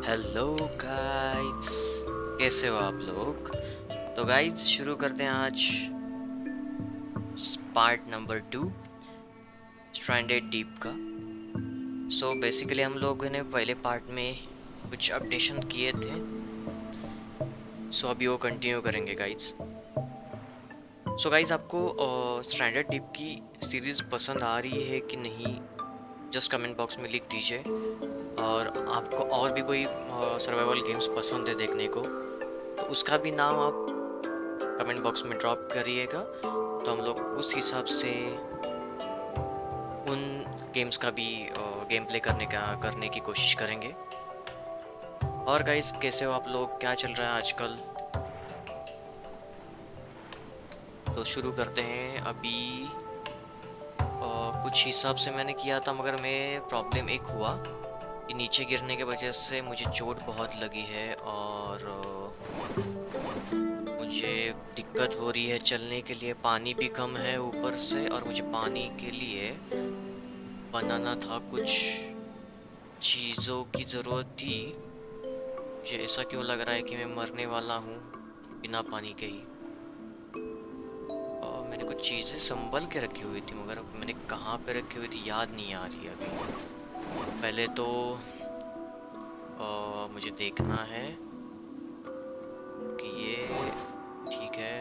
Hello guys, कैसे हो आप लोग। तो गाइस शुरू करते हैं आज पार्ट नंबर 2 स्ट्रैंडेड डीप का। सो बेसिकली हम लोगों ने पहले पार्ट में कुछ अपडेशन किए थे। सो अभी वो कंटिन्यू करेंगे गाइस। सो गाइस आपको स्ट्रैंडेड डीप की सीरीज़ पसंद आ रही है कि नहीं, जस्ट कमेंट बॉक्स में लिख दीजिए। और आपको और भी कोई सर्वाइवल गेम्स पसंद है देखने को, तो उसका भी नाम आप कमेंट बॉक्स में ड्रॉप करिएगा, तो हम लोग उस हिसाब से उन गेम्स का भी गेम प्ले करने की कोशिश करेंगे। और गाइस कैसे हो आप लोग, क्या चल रहा है आजकल। तो शुरू करते हैं अभी। कुछ हिसाब से मैंने किया था, मगर मैं प्रॉब्लम एक हुआ कि नीचे गिरने की वजह से मुझे चोट बहुत लगी है और मुझे दिक्कत हो रही है चलने के लिए। पानी भी कम है ऊपर से, और मुझे पानी के लिए बनाना था, कुछ चीज़ों की ज़रूरत थी। मुझे ऐसा क्यों लग रहा है कि मैं मरने वाला हूँ बिना पानी के ही। और मैंने कुछ चीज़ें संभल के रखी हुई थी, मगर अब मैंने कहाँ पे रखी हुई थी याद नहीं आ रही अभी। पहले तो मुझे देखना है कि ये ठीक है।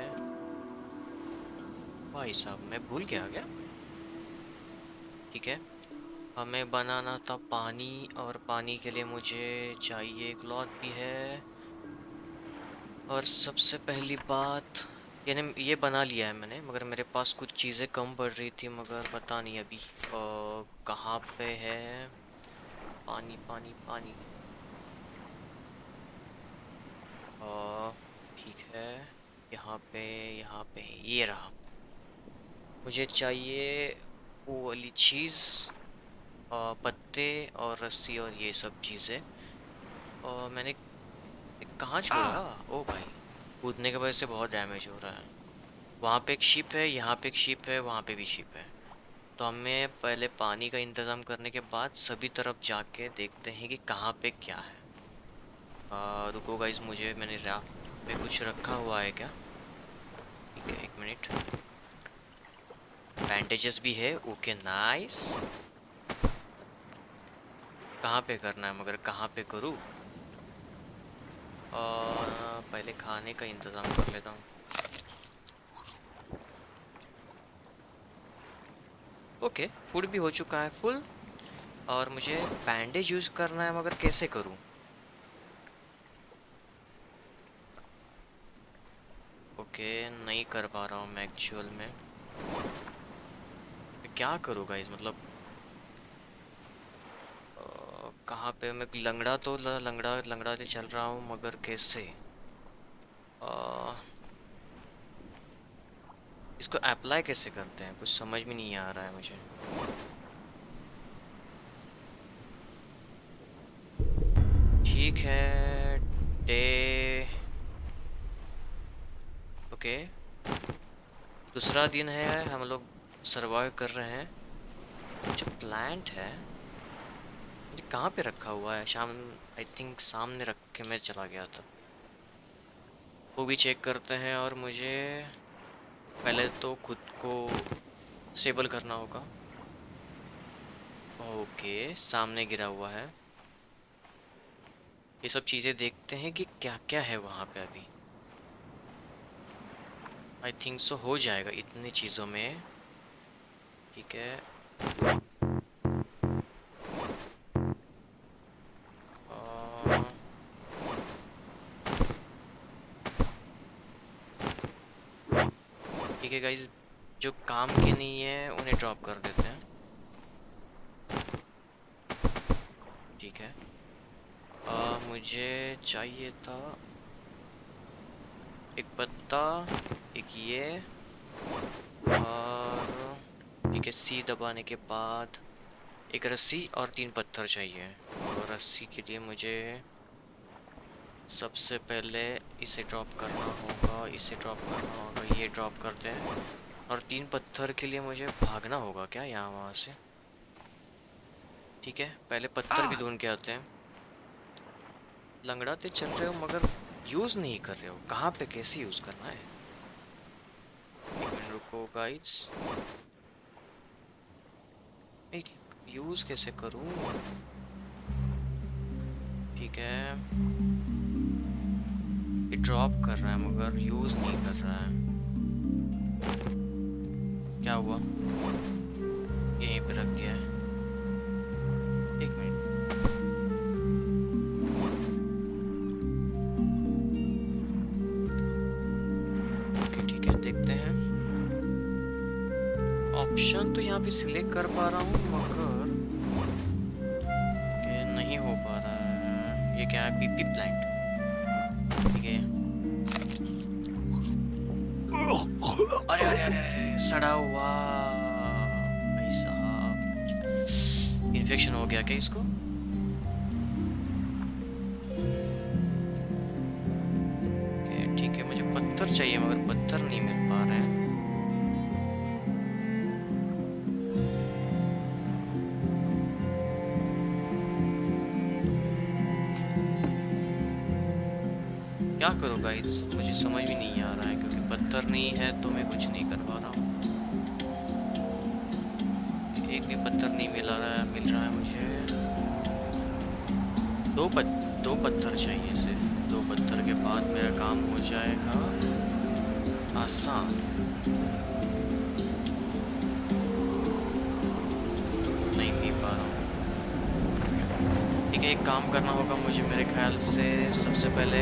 भाई साहब मैं भूल गया क्या। ठीक है, हमें बनाना था पानी, और पानी के लिए मुझे चाहिए क्लॉथ भी है। और सबसे पहली बात, यानी ये बना लिया है मैंने, मगर मेरे पास कुछ चीज़ें कम पड़ रही थी, मगर पता नहीं अभी कहाँ पे है। पानी पानी पानी। ठीक है, यहाँ पे यहाँ पे ये रहा। मुझे चाहिए वो वाली चीज़, पत्ते और रस्सी और ये सब चीज़ें। और मैंने कहाँ छोड़ा। ओ भाई, कूदने की वजह से बहुत डैमेज हो रहा है। वहाँ पे एक शिप है, यहाँ पे एक शिप है, वहाँ पे भी शिप है। तो हमें पहले पानी का इंतज़ाम करने के बाद सभी तरफ जाके देखते हैं कि कहाँ पे क्या है। रुको गाइस, मैंने राफ्ट पे कुछ रखा हुआ है क्या। ठीक है, एक मिनट। बैंडेजेस भी है, ओके नाइस। कहाँ पे करना है, मगर कहाँ पे करूँ। पहले खाने का इंतज़ाम कर लेता हूँ। ओके, फूड भी हो चुका है फुल। और मुझे बैंडेज यूज़ करना है, मगर कैसे करूँ। ओके, नहीं कर पा रहा हूँ मैं एक्चुअल में। मैं क्या करूँ गाइस, मतलब कहाँ पे मैं लंगड़ा तो लंगड़ा लंगड़ा से चल रहा हूँ, मगर कैसे। अ, इसको अप्लाई कैसे करते हैं, कुछ समझ में नहीं आ रहा है मुझे। ठीक है, डे ओके, दूसरा दिन है, हम लोग सरवाइव कर रहे हैं। जो प्लांट है ये कहाँ पे रखा हुआ है, शाम आई थिंक सामने रख के मैं चला गया था। वो भी चेक करते हैं, और मुझे पहले तो खुद को स्टेबल करना होगा। ओके, सामने गिरा हुआ है। ये सब चीज़ें देखते हैं कि क्या क्या है वहाँ पे अभी। आई थिंक सो हो जाएगा इतनी चीज़ों में। ठीक है, अ, ठीक है गाइज, जो काम के नहीं है उन्हें ड्रॉप कर देते हैं। ठीक है, मुझे चाहिए था एक पत्ता, एक ये, और ठीक है, सी दबाने के बाद एक रस्सी और 3 पत्थर चाहिए। और रस्सी के लिए मुझे सबसे पहले इसे ड्रॉप करना होगा, इसे ड्रॉप करना होगा, ये ड्रॉप करते हैं। और 3 पत्थर के लिए मुझे भागना होगा क्या यहाँ वहाँ से। ठीक है, पहले पत्थर भी ढूंढ के आते हैं। लंगड़ाते चल रहे हो मगर यूज़ नहीं कर रहे हो। कहाँ पे कैसे यूज़ करना है? एक मिनट रुको गाइड्स, यूज़ कैसे करूँ? ठीक है, ये ड्रॉप कर रहा है मगर यूज़ नहीं कर रहा है। क्या हुआ? यहीं पे रख दिया है। एक मिनट, ओके ठीक है, देखते हैं। ऑप्शन तो यहाँ पे सिलेक्ट कर पा रहा हूँ मगर नहीं हो पा रहा है। ये क्या है? पीपी प्लांट, ठीक है। अरे अरे अरे अरे, सड़ा हुआ भाई साहब, इन्फेक्शन हो गया क्या इसको? ठीक है, मुझे पत्थर चाहिए मगर पत्थर नहीं मिल पा रहे हैं। क्या करूँ गाइस, मुझे समझ भी नहीं आ रहा है क्योंकि पत्थर नहीं है तो मैं कुछ नहीं कर पा रहा हूँ। एक भी पत्थर नहीं मिल रहा है मुझे। दो पत्थर चाहिए, सिर्फ दो पत्थर के बाद मेरा काम हो जाएगा आसान। नहीं मिल पा रहा हूँ। ठीक है, एक काम करना होगा मुझे मेरे ख्याल से। सबसे पहले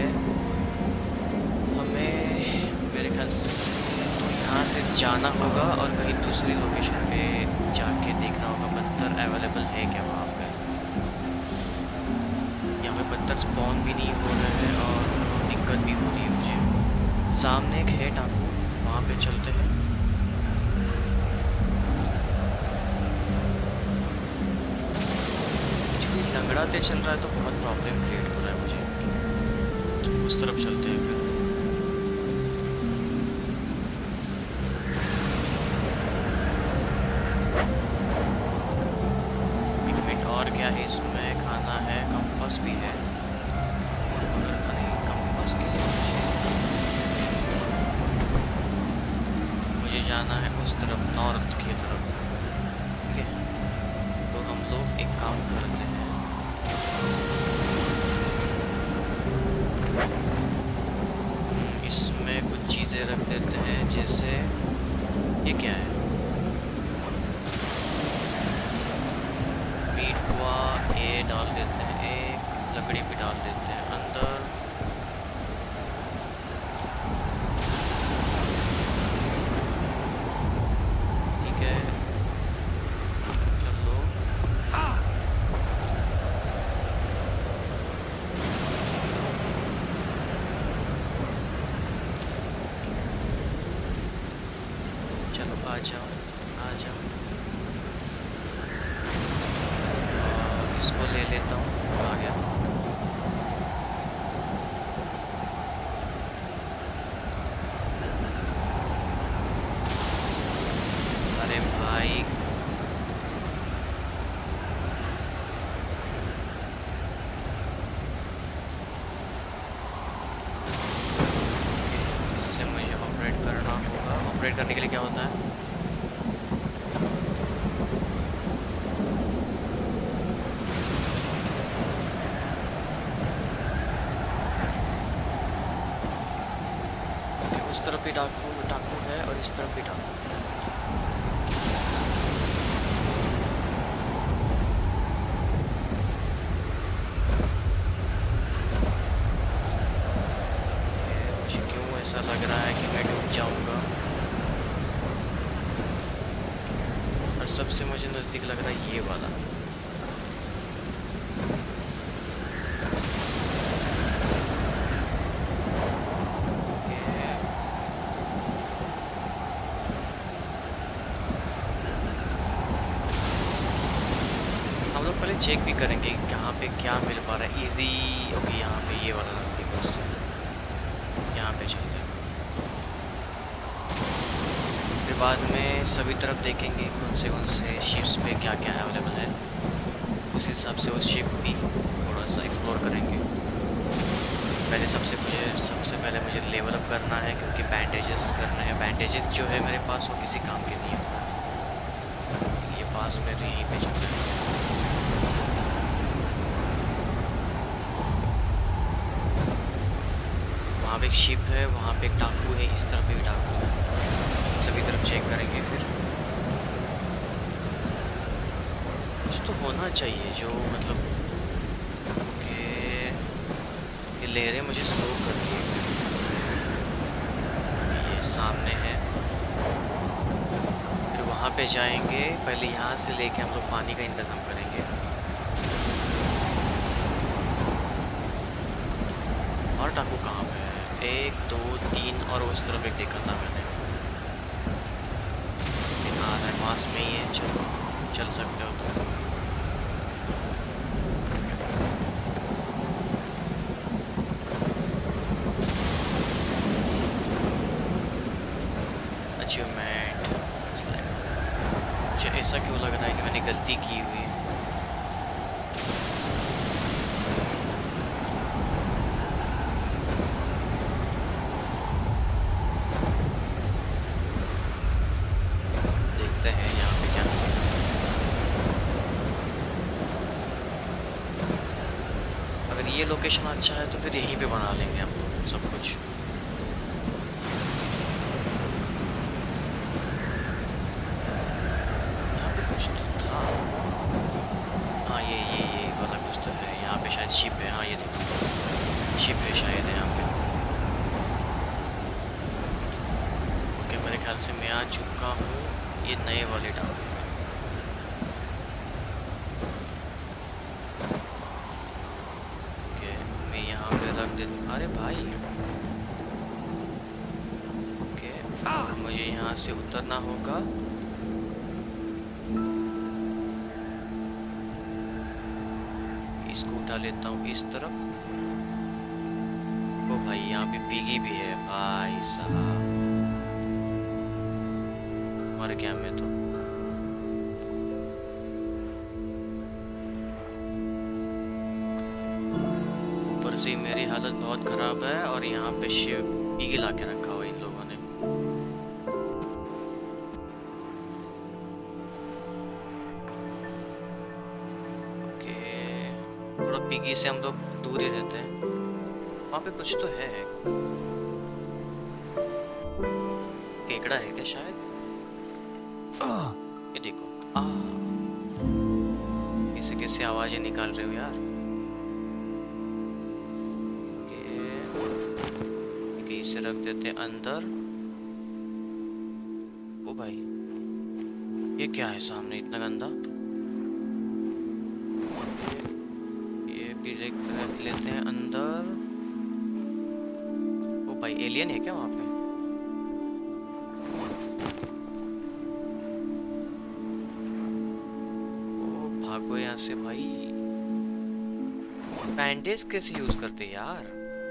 मेरे ख्याल से तो यहाँ से जाना होगा और कहीं दूसरी लोकेशन पे जाके देखना होगा पत्थर अवेलेबल है क्या वहाँ पे। यहाँ पे पत्थर स्पॉन भी नहीं हो रहे हैं और दिक्कत भी हो रही है मुझे। सामने एक है टापू, वहाँ पे चलते हैं। लंगड़ाते चल रहा है तो बहुत प्रॉब्लम क्रिएट हो रहा है मुझे। उस तरफ चलते हैं फिर। क्या है इसमें? खाना है, कंपास भी है मगर नहीं, कंपास के लिए मुझे जाना है उस तरफ, नॉर्थ की तरफ। ठीक है, तो हम लोग एक काम करते हैं, इसमें कुछ चीज़ें रख देते हैं। जैसे ये क्या है? ये डाल देते हैं, एक लकड़ी भी डाल देते हैं अंदर। ठीक है, चलो। चलो आ जाओ आ जाओ, इसको ले लेता हूँ। आ गया। अरे भाई, इससे मुझे ऑपरेट करना होगा। ऑपरेट करने के लिए क्या होता है? उस तरफ भी डाकू है और इस तरफ भी डाकू है। मुझे क्यों ऐसा लग रहा है कि मैं डूब जाऊंगा? और सबसे मुझे नज़दीक लग रहा है ये वाला। पहले चेक भी करेंगे कहाँ पे क्या मिल पा रहा है इजी। ओके, यहाँ पे ये वाला नज़दीक, बस यहाँ पे चलते हैं। फिर बाद में सभी तरफ देखेंगे कौन से शिप्स पे क्या क्या अवेलेबल है, उस हिसाब से उस शिप भी थोड़ा सा एक्सप्लोर करेंगे। सबसे पहले मुझे लेवल अप करना है, क्योंकि बैंडेजेस करने हैं। बैंडेजेस जो है मेरे पास वो किसी काम के नहीं है। ये पास में तो यहीं पे चल रहा है। वहाँ पे एक शिप है, वहाँ पे एक टापू है, इस तरफ भी टापू है। सभी तरफ चेक करेंगे फिर। कुछ तो होना चाहिए जो मतलब ये लहरें मुझे स्लो कर रही है। ये सामने है, फिर वहाँ पे जाएंगे। पहले यहाँ से लेके हम लोग पानी का इंतज़ाम करेंगे। और टापू कहाँ पे है? 1 2 3 और उस तरफ एक देखा था मैंने। हाँ है, पास में ही है। चलो चल सकते हो तुम। अचीवमेंट। मुझे ऐसा क्यों लग रहा है कि मैंने गलती की हुई है? देखते हैं यहाँ पे क्या। अगर ये लोकेशन अच्छा है तो फिर यहीं पे बना लेंगे हम लोग सब कुछ। शिप है, हाँ ये देखो शिप है शायद है यहाँ पे। ओके, मेरे ख्याल से मैं आ चुका हूँ ये नए वाले टापू में। ओके, मैं यहाँ पे रख देता। अरे भाई, ओके मुझे यहाँ से उतरना होगा। इसको उठा लेता हूँ इस तरफ। ओ भाई, यहाँ पे पिगी भी है भाई साहब। मर गया मैं तो। ऊपर से मेरी हालत बहुत खराब है और यहाँ पे पिगी ला के रखा हुआ इन लोगों ने। थोड़ा पिगी से हम लोग दूर ही रहते हैं। वहाँ पे कुछ तो है। केकड़ा है क्या शायद? ये देखो, कैसे कैसे आवाजें निकाल रहे हो यार। ओके, इसे रख देते हैं अंदर। ओ भाई, ये क्या है सामने इतना गंदा? रख लेते हैं अंदर। ओ भाई, एलियन है क्या वहाँ पे? ओ भागो यहाँ से भाई। बैंडेज कैसे यूज करते यार?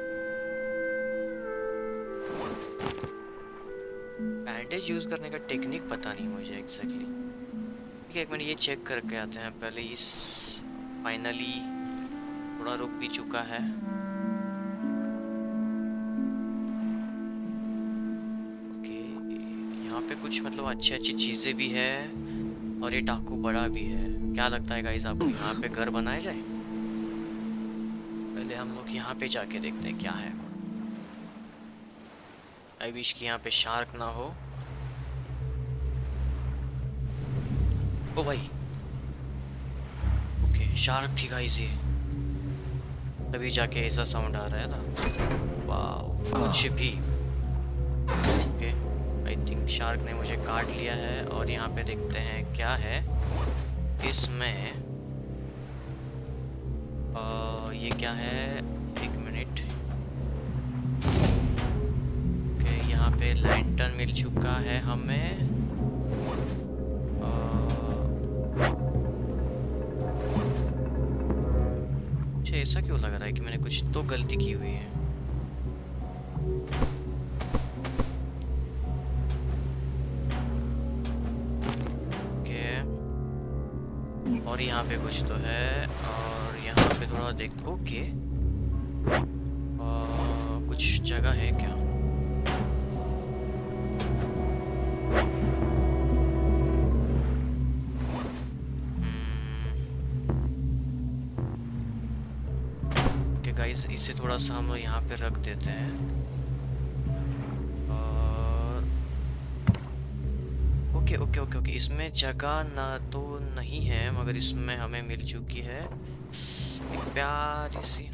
बैंडेज यूज करने का टेक्निक पता नहीं मुझे एग्जैक्टली। ठीक है, एक मिनट ये चेक करके आते हैं पहले। इस फाइनली थोड़ा रुक भी चुका है। ओके, यहाँ पे कुछ मतलब अच्छी अच्छी चीजें भी है और ये टाकू बड़ा भी है। क्या लगता है गाइस आपको, यहाँ पे घर बनाया जाए? पहले हम लोग यहाँ पे जाके देखते हैं क्या है। आई विश कि यहाँ पे शार्क ना हो। ओ भाई, ओके शार्क थी गाइस ये, तभी जाके ऐसा साउंड आ रहा है ना। वाह, कुछ भी। ओके, आई थिंक शार्क ने मुझे काट लिया है। और यहाँ पे देखते हैं क्या है इसमें। ये क्या है? एक मिनट। ओके, यहाँ पे लैंटर्न मिल चुका है हमें। ऐसा क्यों लग रहा है कि मैंने कुछ तो गलती की हुई है? ओके, और यहाँ पे कुछ तो है। और यहाँ पे थोड़ा देख। ओके, कुछ जगह है क्या? ओके गाइस, इसे थोड़ा सा हम यहाँ पे रख देते हैं। और ओके ओके ओके ओके, इसमें जगह ना तो नहीं है, मगर इसमें हमें मिल चुकी है एक प्यारी सी।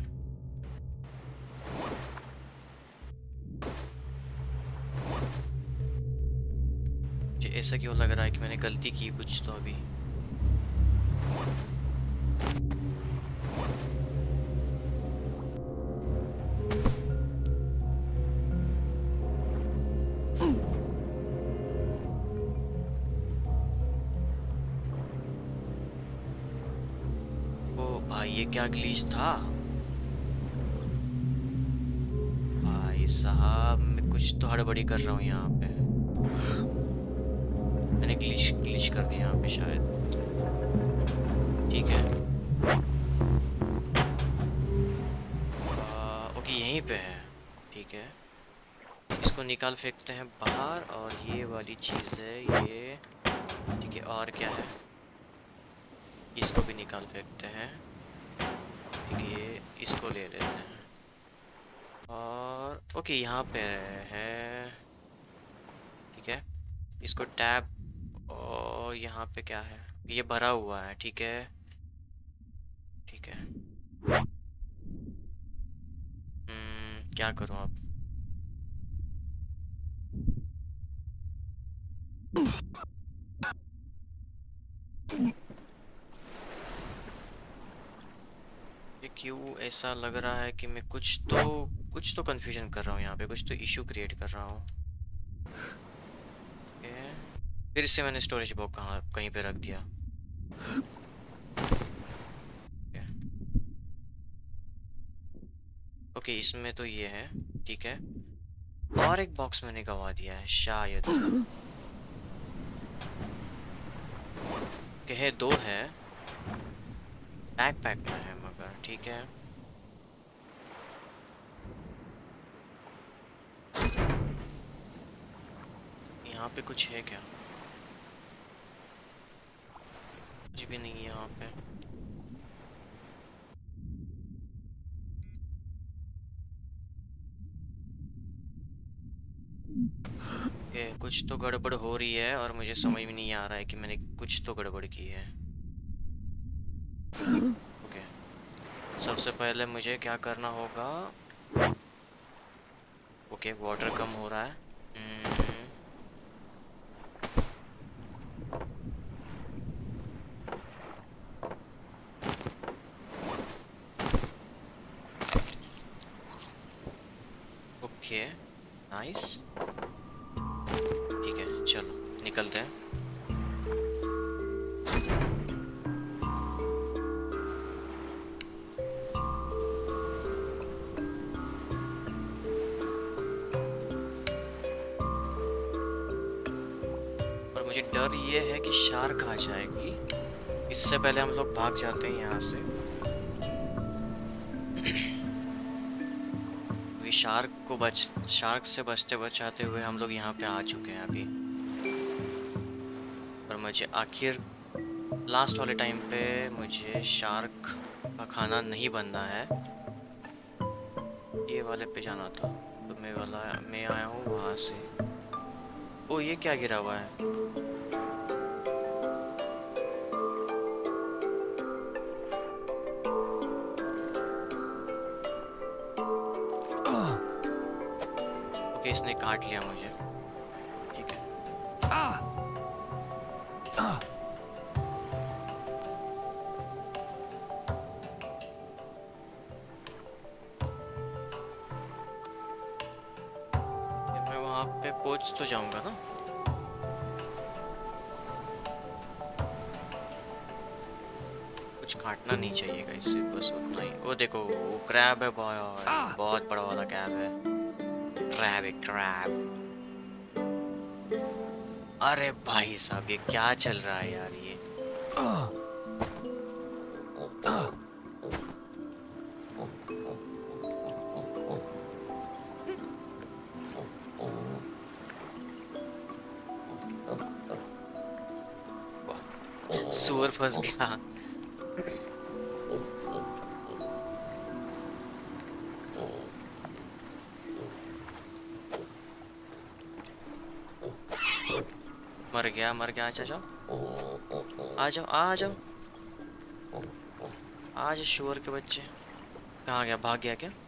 मुझे ऐसा क्यों लग रहा है कि मैंने गलती की कुछ तो अभी। ओ भाई, ये क्या ग्लिच था भाई साहब? मैं कुछ तो हड़बड़ी कर रहा हूँ यहाँ पे। मैंने ग्लिच ग्लिच कर दिया यहाँ पे शायद। ठीक है, ओके यहीं पे है। ठीक है, इसको निकाल फेंकते हैं बाहर। और ये वाली चीज़ है ये। ठीक है, और क्या है? इसको भी निकाल फेंकते हैं। ठीक है, ये इसको ले लेते हैं। और ओके यहाँ पे है। ठीक है, इसको टैप। और यहाँ पे क्या है? ये भरा हुआ है। ठीक है ठीक है। क्या करूँ अब? ये क्यों ऐसा लग रहा है कि मैं कुछ तो कंफ्यूजन कर रहा हूँ यहाँ पे, कुछ तो इशू क्रिएट कर रहा हूँ। फिर से मैंने स्टोरेज बॉक्स कहीं पे रख दिया। ओके, इसमें तो ये है। ठीक है, और एक बॉक्स मैंने गवा दिया है शायद। कहे दो है, बैकपैक में है मगर। ठीक है, यहाँ पे कुछ है क्या? कुछ भी नहीं है यहाँ पे। ओके, कुछ तो गड़बड़ हो रही है और मुझे समझ में नहीं आ रहा है कि मैंने कुछ तो गड़बड़ की है। ओके, सबसे पहले मुझे क्या करना होगा? ओके, वाटर कम हो रहा है। Okay nice. ठीक है, चलो निकलते हैं। और मुझे डर ये है कि शार्क आ जाएगी। इससे पहले हम लोग भाग जाते हैं यहाँ से। शार्क से बचते बचाते हुए हम लोग यहाँ पे आ चुके हैं अभी। और मुझे आखिर लास्ट वाले टाइम पे मुझे शार्क का खाना नहीं बनना है। ये वाले पे जाना था, तो मैं आया हूँ वहाँ से। ओ, ये क्या गिरा हुआ है? ओके, इसने काट लिया मुझे। ठीक है, मैं वहाँ पे पहुँच तो जाऊँगा ना? कुछ काटना नहीं चाहिएगा इससे, बस उतना ही। वो देखो, वो क्रैब है भाई, बहुत बड़ा वाला क्रैब है। क्रैब है क्रैब। अरे भाई साहब, ये क्या चल रहा है यार ये? सुअर फंस गया। मर गया। आ जाओ, आ जाओ, आ जाओ, आ जाओ शुअर के बच्चे। कहाँ गया? भाग गया क्या?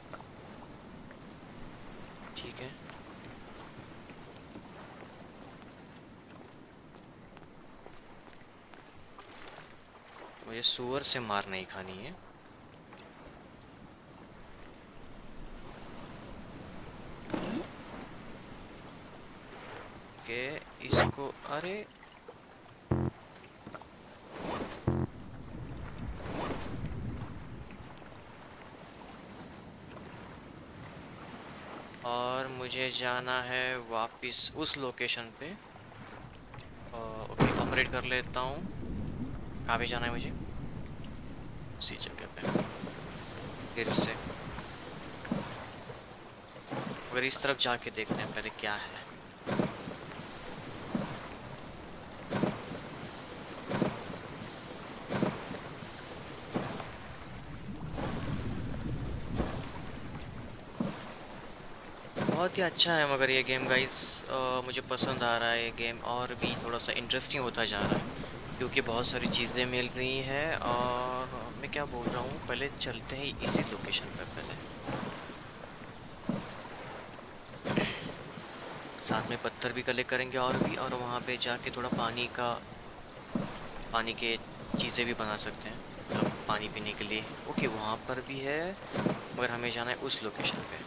ठीक है। मुझे सुअर से मार नहीं खानी है। के इसको, अरे और मुझे जाना है वापस उस लोकेशन पे। ओके, अपग्रेड कर लेता हूँ। कहाँ पे जाना है मुझे? उसी जगह पे फिर से। अगर इस तरफ जाके देखते हैं पहले क्या है। बहुत ही अच्छा है मगर ये गेम गाइस, मुझे पसंद आ रहा है ये गेम, और भी थोड़ा सा इंटरेस्टिंग होता जा रहा है क्योंकि बहुत सारी चीज़ें मिल रही हैं। और मैं क्या बोल रहा हूँ, पहले चलते हैं इसी लोकेशन पे पहले। साथ में पत्थर भी कलेक्ट करेंगे और भी, और वहाँ पे जाके थोड़ा पानी के चीज़ें भी बना सकते हैं, मतलब पानी पीने के लिए। ओके, वहाँ पर भी है मगर हमें जाना है उस लोकेशन पे।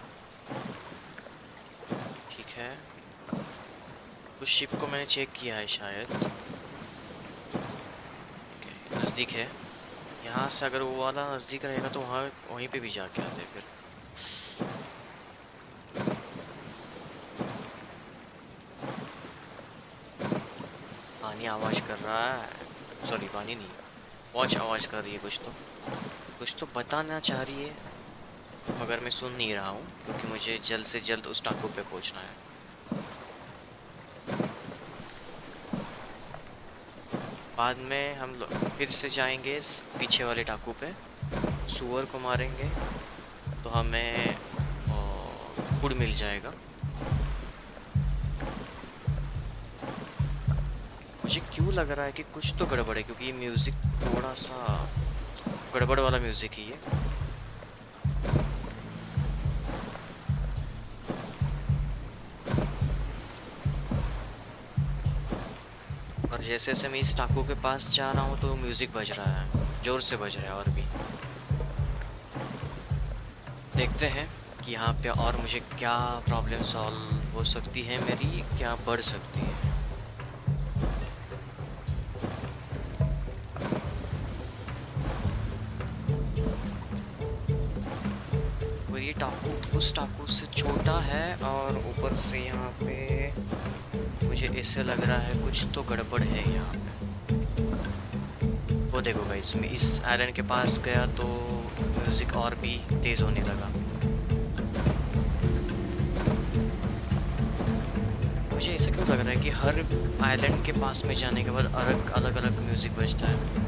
ठीक है, उस शिप को मैंने चेक किया है शायद। ओके, नज़दीक है। यहाँ से अगर वो वाला नज़दीक रहेगा तो वहाँ वहीं पे भी जाके आते हैं फिर। पानी आवाज़ कर रहा है, सॉरी पानी नहीं, वॉच आवाज़ कर रही है। कुछ तो बताना चाह रही है मगर मैं सुन नहीं रहा हूँ क्योंकि मुझे जल्द से जल्द उस टापू पे पहुँचना है। बाद में हम लोग फिर से जाएंगे इस पीछे वाले टापू पे, सुअर को मारेंगे तो हमें फूड मिल जाएगा। मुझे क्यों लग रहा है कि कुछ तो गड़बड़ है क्योंकि ये म्यूज़िक थोड़ा सा गड़बड़ वाला म्यूज़िक है ये। और जैसे जैसे मैं इस टापू के पास जा रहा हूँ तो म्यूज़िक बज रहा है, ज़ोर से बज रहा है। और भी देखते हैं कि यहाँ पे और मुझे क्या प्रॉब्लम सॉल्व हो सकती है, मेरी क्या बढ़ सकती है। और ये टापू उस टापू से छोटा है और ऊपर से यहाँ पे मुझे ऐसे लग रहा है कुछ तो गड़बड़ है यहाँ पे। वो देखो गाइस, मैं इस आइलैंड के पास गया तो म्यूज़िक और भी तेज़ होने लगा। मुझे ऐसा क्यों लग रहा है कि हर आइलैंड के पास में जाने के बाद अलग अलग म्यूज़िक बजता है।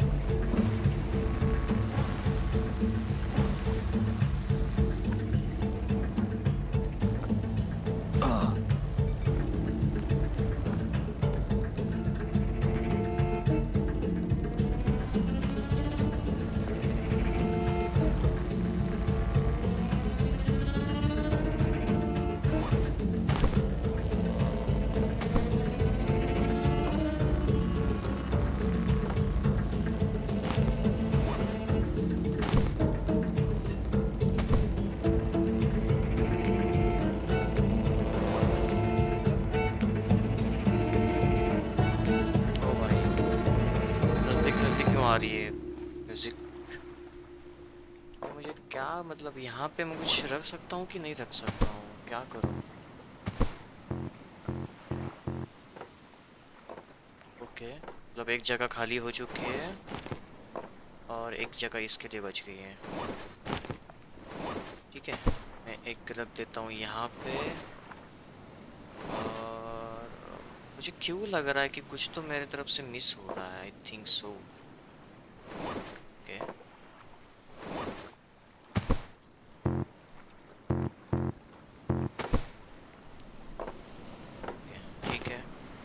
आ रही है म्यूजिक। मुझे क्या मतलब, यहाँ पे मैं कुछ रख सकता हूँ कि नहीं रख सकता हूँ, क्या करूँ? ओके, मतलब एक जगह खाली हो चुकी है और एक जगह इसके लिए बच गई है। ठीक है, मैं एक रख देता हूँ यहाँ पे। और मुझे क्यों लग रहा है कि कुछ तो मेरे तरफ से मिस हो रहा है। I think so. ओके। ठीक है।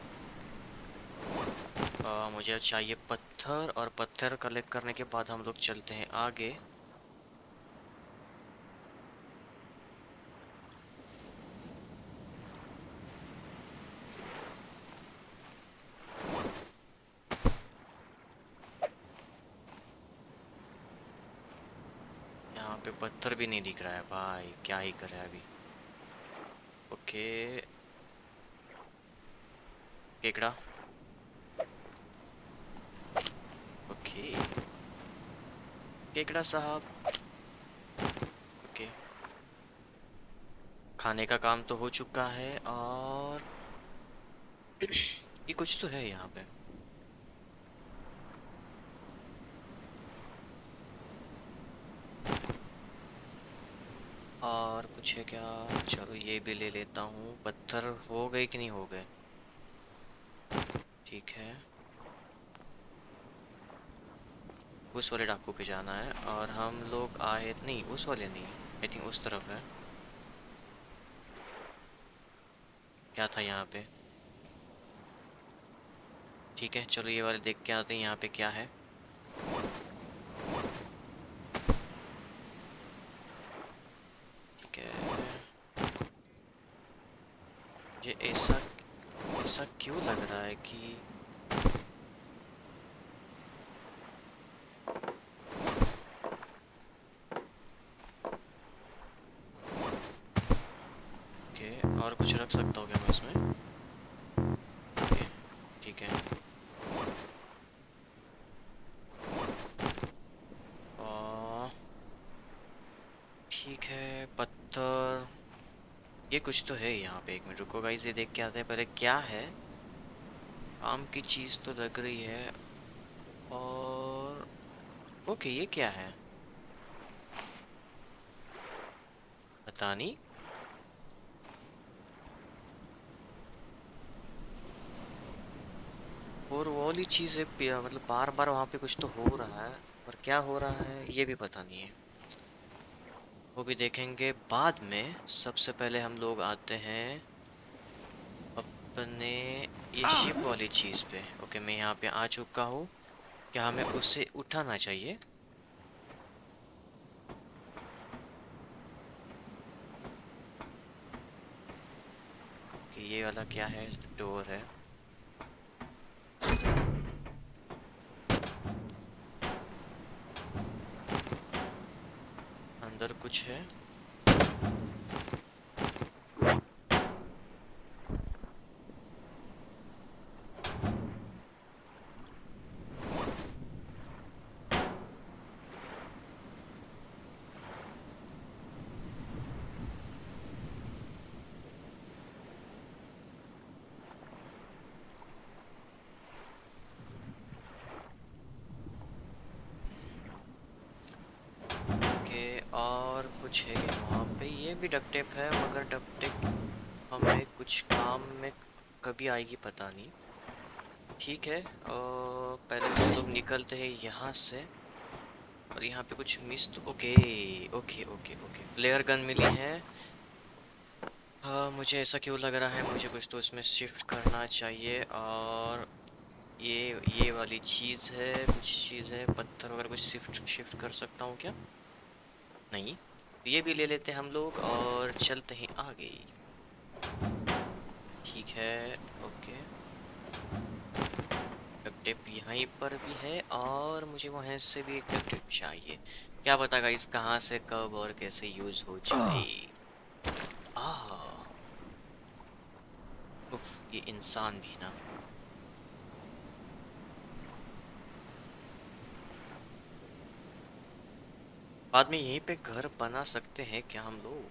मुझे चाहिए पत्थर, और पत्थर कलेक्ट करने के बाद हम लोग चलते हैं आगे। यहाँ पे पत्थर भी नहीं दिख रहा है भाई, क्या ही करे अभी। ओके। केकड़ा। ओके। केकड़ा साहब। ओके। खाने का काम तो हो चुका है, और ये कुछ तो है यहाँ पे। और कुछ है क्या? चलो ये भी ले लेता हूँ। पत्थर हो गए कि नहीं हो गए? ठीक है। उस वाले डाकू पे जाना है, और हम लोग आए नहीं, उस वाले नहीं, आई थिंक उस तरफ है। क्या था यहाँ पे? ठीक है, चलो ये वाले देख के आते हैं यहाँ पे क्या है। ठीक है। मुझे ऐसा ऐसा क्यों लग रहा है कि ओके, और कुछ रख सकता हूँ क्या मैं इसमें? ओके। ठीक है। और ठीक है, पत्थर। ये कुछ तो है यहाँ पे। एक मिनट रुको गाइस, ये देख के आते हैं पहले क्या है। काम की चीज़ तो लग रही है। और ओके, ये क्या है? पता नहीं। और वो वाली चीज़ है, मतलब बार बार वहाँ पे कुछ तो हो रहा है, और क्या हो रहा है ये भी पता नहीं है। वो भी देखेंगे बाद में। सबसे पहले हम लोग आते हैं अपने ये शिप वाली चीज़ पे। ओके, मैं यहाँ पे आ चुका हूँ। क्या हमें उसे उठाना चाहिए? कि ये वाला क्या है? डोर है। अंदर कुछ है? ओके, और कुछ है क्या वहाँ पे? ये भी डक्ट टेप है, मगर डक्ट टेप हमें कुछ काम में कभी आएगी पता नहीं। ठीक है, पहले हम लोग निकलते हैं यहाँ से। और यहाँ पे कुछ मिस तो okay. Okay okay okay, flare gun मिली है। हाँ, मुझे ऐसा क्यों लग रहा है मुझे कुछ तो इसमें शिफ्ट करना चाहिए। और ये वाली चीज़ है, कुछ चीज़ है, पत्थर वगैरह कुछ शिफ्ट शिफ्ट कर सकता हूँ क्या? नहीं। ये भी ले लेते हैं हम लोग, और चलते हैं आगे। ठीक है। ओके। डक्ट टेप यहीं पर भी है, और मुझे वहाँ से भी एक डक्ट टेप चाहिए। क्या पता गाइस कहाँ से कब और कैसे यूज़ हो जाए। आह। उफ, ये इंसान भी ना। बाद में यहीं पे घर बना सकते हैं क्या हम लोग?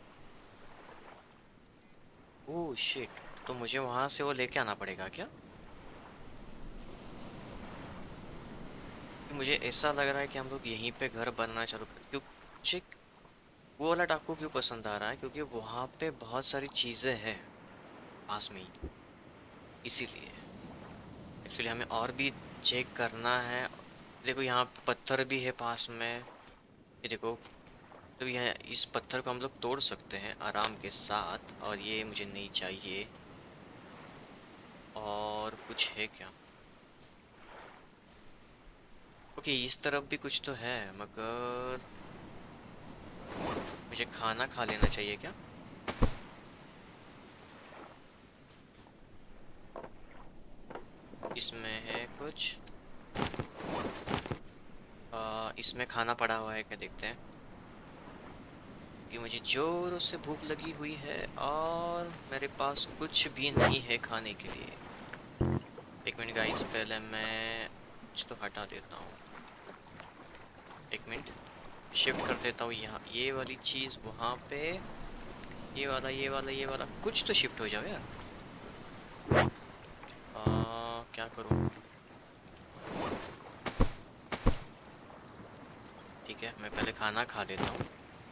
Oh shit. तो मुझे वहां से वो लेके आना पड़ेगा क्या? मुझे ऐसा लग रहा है कि हम लोग यहीं पे घर बनना चालू कर, क्यों? मुझे वो वाला डाकू क्यों पसंद आ रहा है? क्योंकि वहां पे बहुत सारी चीजें हैं पास में ही। इसीलिए एक्चुअली हमें और भी चेक करना है। देखो यहाँ पत्थर भी है पास में, ये देखो। तो यहाँ इस पत्थर को हम लोग तोड़ सकते हैं आराम के साथ, और ये मुझे नहीं चाहिए। और कुछ है क्या? ओके, इस तरफ भी कुछ तो है, मगर मुझे खाना खा लेना चाहिए क्या? इसमें है कुछ, इसमें खाना पड़ा हुआ है क्या, देखते हैं। कि मुझे जोरों से भूख लगी हुई है और मेरे पास कुछ भी नहीं है खाने के लिए। एक मिनट गाइस, पहले मैं कुछ तो हटा देता हूँ। एक मिनट, शिफ्ट कर देता हूँ यहाँ, ये वाली चीज़ वहाँ पे, ये वाला ये वाला ये वाला, कुछ तो शिफ्ट हो जाओ यार। क्या करूँ? ठीक है, मैं पहले खाना खा लेता हूँ।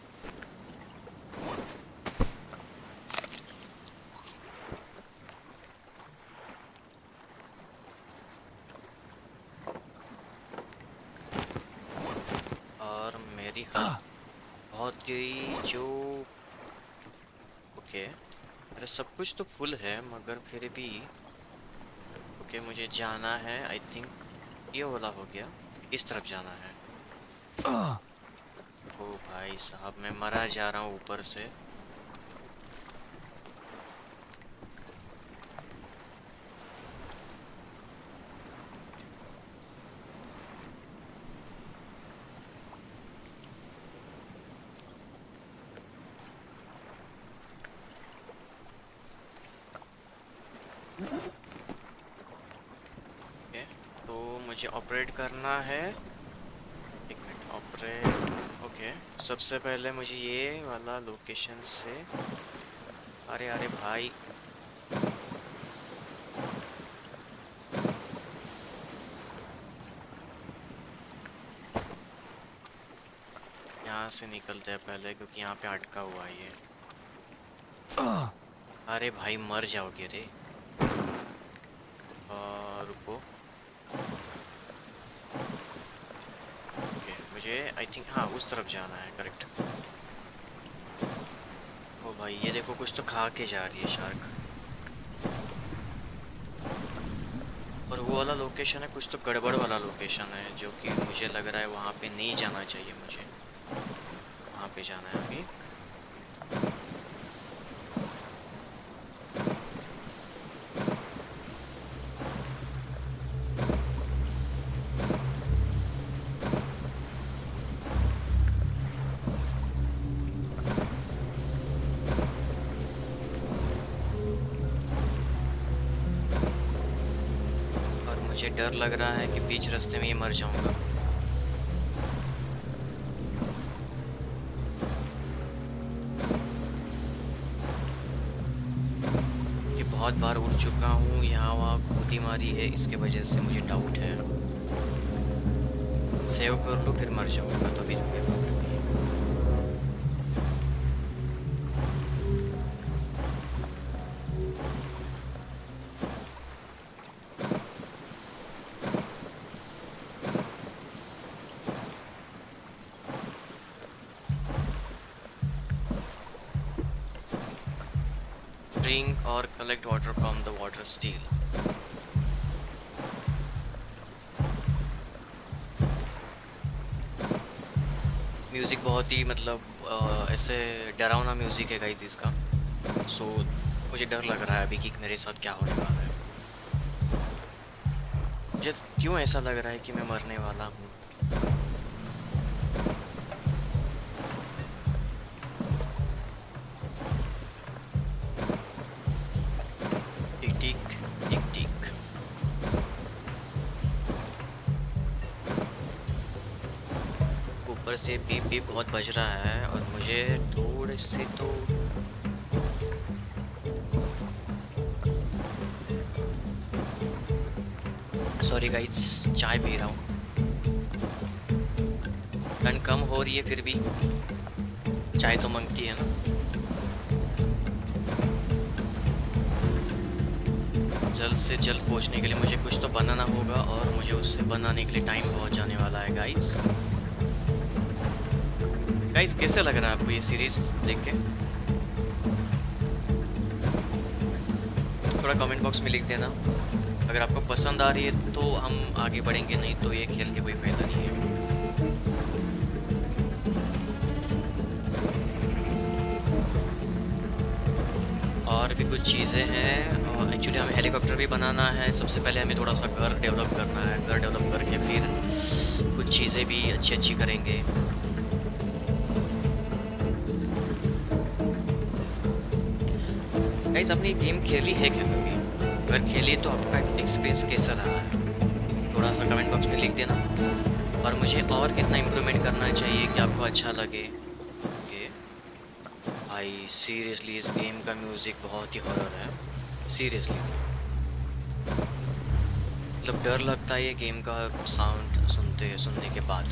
और मेरी बहुत ही जो, ओके अरे सब कुछ तो फुल है, मगर फिर भी ओके मुझे जाना है। आई थिंक ये वाला हो गया, इस तरफ जाना है। ओ भाई साहब, मैं मरा जा रहा हूँ ऊपर से। ओके, तो मुझे ऑपरेट करना है। एक मिनट, ऑपरेट। ओके, सबसे पहले मुझे ये वाला लोकेशन से, अरे अरे भाई, यहाँ से निकलते हैं पहले, क्योंकि यहाँ पे अटका हुआ है ये। अरे भाई मर जाओगे रे। रुको। ओके, मुझे आई थिंक हाँ उस तरफ जाना है, करेक्ट। ओ भाई ये देखो, कुछ तो खा के जा रही है शार्क। और वो वाला लोकेशन है, कुछ तो गड़बड़ वाला लोकेशन है, जो कि मुझे लग रहा है वहाँ पे नहीं जाना चाहिए मुझे। वहाँ पे जाना है अभी। और मुझे डर लग रहा है कि बीच रास्ते में ये मर जाऊंगा। बहुत बार उड़ चुका हूँ यहाँ वहाँ, कूदी मारी है, इसके वजह से मुझे डाउट है। सेव कर लो फिर मर जाऊँगा, तो अभी कोई प्रॉब्लम नहीं है। Drink or collect water from the water still. Music बहुत ही मतलब ऐसे डरावना म्यूज़िक है गाइस इसका। सो मुझे डर लग रहा है अभी कि मेरे साथ क्या होने वाला है। मुझे क्यों ऐसा लग रहा है कि मैं मरने वाला हूँ। टिक टिक टिक टिक। ऊपर से बीप बीप बहुत बज रहा है, और मुझे थोड़े से तो सॉरी गाइस, चाय पी रहा हूँ। ठंड कम हो रही है फिर भी चाय तो मांगती है ना। जल्द से जल्द पहुंचने के लिए मुझे कुछ तो बनाना होगा और मुझे उससे बनाने के लिए टाइम बहुत जाने वाला है गाइस। गाइस कैसे लग रहा है आपको ये सीरीज देख के? थोड़ा कमेंट बॉक्स में लिख देना। अगर आपको पसंद आ रही है तो हम आगे बढ़ेंगे, नहीं तो ये खेल के कोई फायदा नहीं है। और भी कुछ चीज़ें हैं। एक्चुअली हमें हेलीकॉप्टर भी बनाना है। सबसे पहले हमें थोड़ा सा घर डेवलप करना है। घर डेवलप करके फिर कुछ चीज़ें भी अच्छी अच्छी करेंगे। गाइस आपने गेम खेली है क्या कभी? अगर खेली तो आपका एक्सपीरियंस कैसा रहा है? थोड़ा सा कमेंट बॉक्स में लिख देना। और मुझे और कितना इम्प्रूवमेंट करना चाहिए कि आपको अच्छा लगे। ओके भाई सीरियसली इस गेम का म्यूज़िक बहुत ही हॉरर है। सीरियसली मतलब डर लगता है ये गेम का साउंड सुनने के बाद।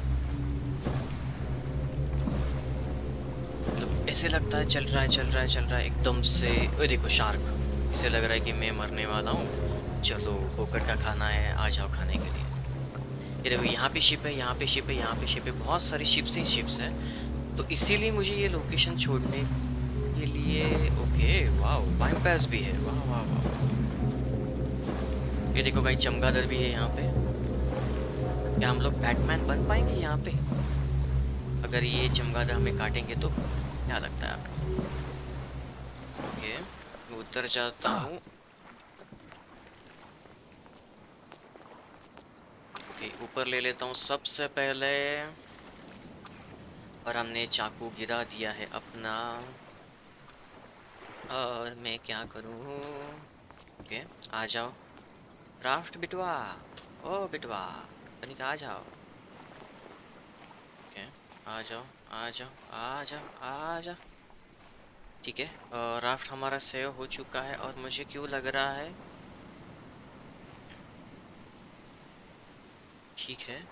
मतलब ऐसे लगता है चल रहा है एकदम से। ओए देखो शार्क, इसे लग रहा है कि मैं मरने वाला हूँ। चलो पोकर का खाना है, आ जाओ खाने के लिए। ये देखो यहाँ पे शिप है, यहाँ पे शिप है, यहाँ पे शिप है। बहुत सारी शिप्स ही शिप्स हैं, तो इसीलिए मुझे ये लोकेशन छोड़ने के लिए। ओके वाह वाइम्पैस भी है। वाह वाह वाह। ये देखो भाई चमगादड़ भी है यहाँ पे। क्या हम लोग बैटमैन बन पाएंगे यहाँ पे अगर ये चमगादड़ हमें काटेंगे तो? क्या लगता है आपको? ओके मैं उतर जाता हूँ। ओके ऊपर ले लेता हूँ सबसे पहले। और हमने चाकू गिरा दिया है अपना। और मैं क्या करूँ? ओके आ जाओ राफ्ट बिटवा। ओ बिटवा तनिक आ जाओ। ओके आ जाओ आ जाओ आ जाओ आ जाओ। ठीक है राफ्ट हमारा सेव हो चुका है। और मुझे क्यों लग रहा है ठीक है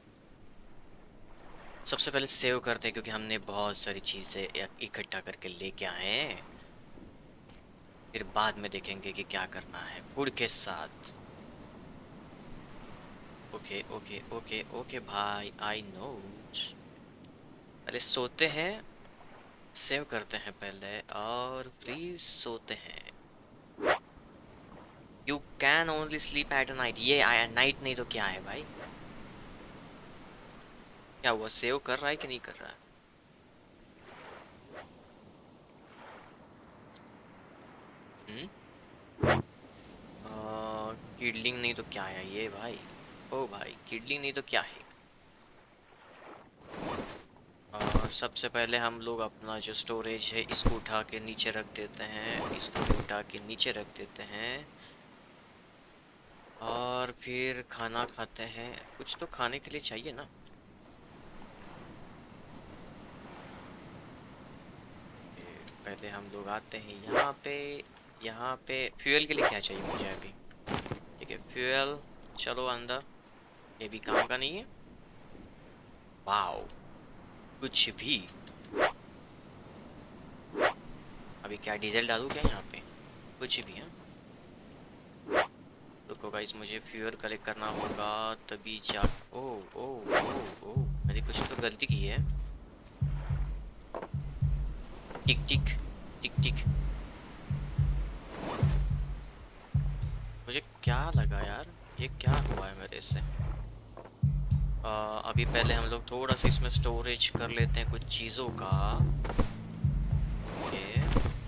सबसे पहले सेव करते हैं, क्योंकि हमने बहुत सारी चीज़ें इकट्ठा करके लेके आए हैं। फिर बाद में देखेंगे कि क्या करना है फूड के साथ। ओके ओके ओके ओके भाई आई नो। अरे सोते हैं, सेव करते हैं पहले और फिर सोते हैं। You can only sleep at night. ये आया नाइट नहीं तो क्या है भाई? क्या हुआ सेव कर रहा है कि नहीं कर रहा है? किडलिंग नहीं तो क्या है ये भाई? ओ भाई किडलिंग नहीं तो क्या है? सबसे पहले हम लोग अपना जो स्टोरेज है इसको उठा के नीचे रख देते हैं। इसको भी उठा के नीचे रख देते हैं। और फिर खाना खाते हैं। कुछ तो खाने के लिए चाहिए ना। पहले हम लोग आते हैं यहाँ पे। यहाँ पे फ्यूल के लिए क्या चाहिए मुझे अभी? ठीक है फ्यूल चलो अंदर। ये भी काम का नहीं है। वाओ कुछ भी। अभी क्या डीजल डालूं क्या यहाँ पे? कुछ भी है। रुको गाइस मुझे फ्यूल कलेक्ट करना होगा तभी जा। ओ ओ ओ ओ मैंने कुछ तो गलती की है। टिक टिक टिक टिक। मुझे क्या लगा यार ये क्या हुआ है मेरे से? अभी पहले हम लोग थोड़ा सा इसमें स्टोरेज कर लेते हैं कुछ चीज़ों का। ओके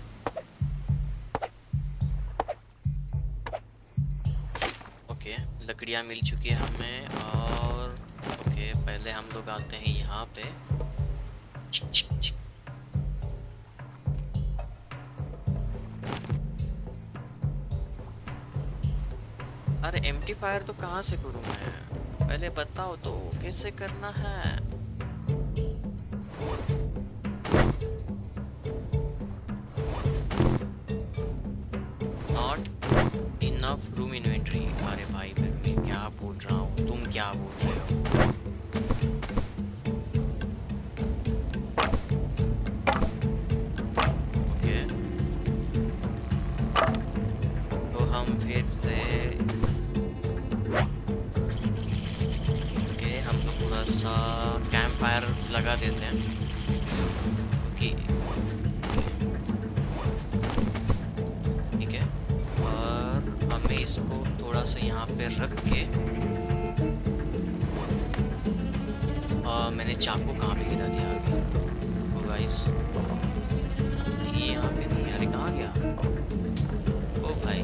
ओके लकड़ियाँ मिल चुकी है हमें। और ओके पहले हम लोग आते हैं यहाँ पे। अरे एम्प्टी फायर तो कहाँ से करूँ मैं? पहले बताओ तो कैसे करना है? Not enough room inventory. अरे भाई मैं क्या बोल रहा हूँ, तुम क्या बोल रहे हो? ओके तो हम फिर से लगा देते हैं। ओके ठीक है, और हमें इसको थोड़ा सा यहाँ पे रख के मैंने चाकू कहाँ पे गिरा दिया तो गाइस, ये यहाँ पे नहीं है। अरे कहाँ गया? ओ भाई,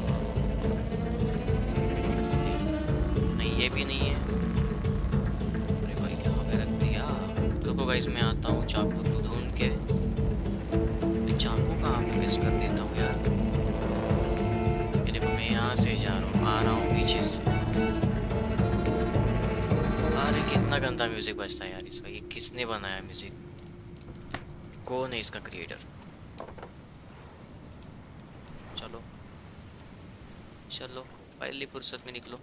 नहीं ये भी नहीं है। अरे भाई कहाँ पे रख दिया? रुको गाइस, मैं आता हूँ चाकू को ढूंढ के। मैं चाकू कहाँ पे मिस कर देता हूँ यार। ये देखो, मैं यहाँ से जा रहा हूँ, आ रहा हूँ पीछे से। अरे कितना गंदा म्यूजिक बजता है यार इसका। ये किसने बनाया म्यूजिक? कौन है इसका क्रिएटर? चलो चलो, पहली फुर्सत में निकलो।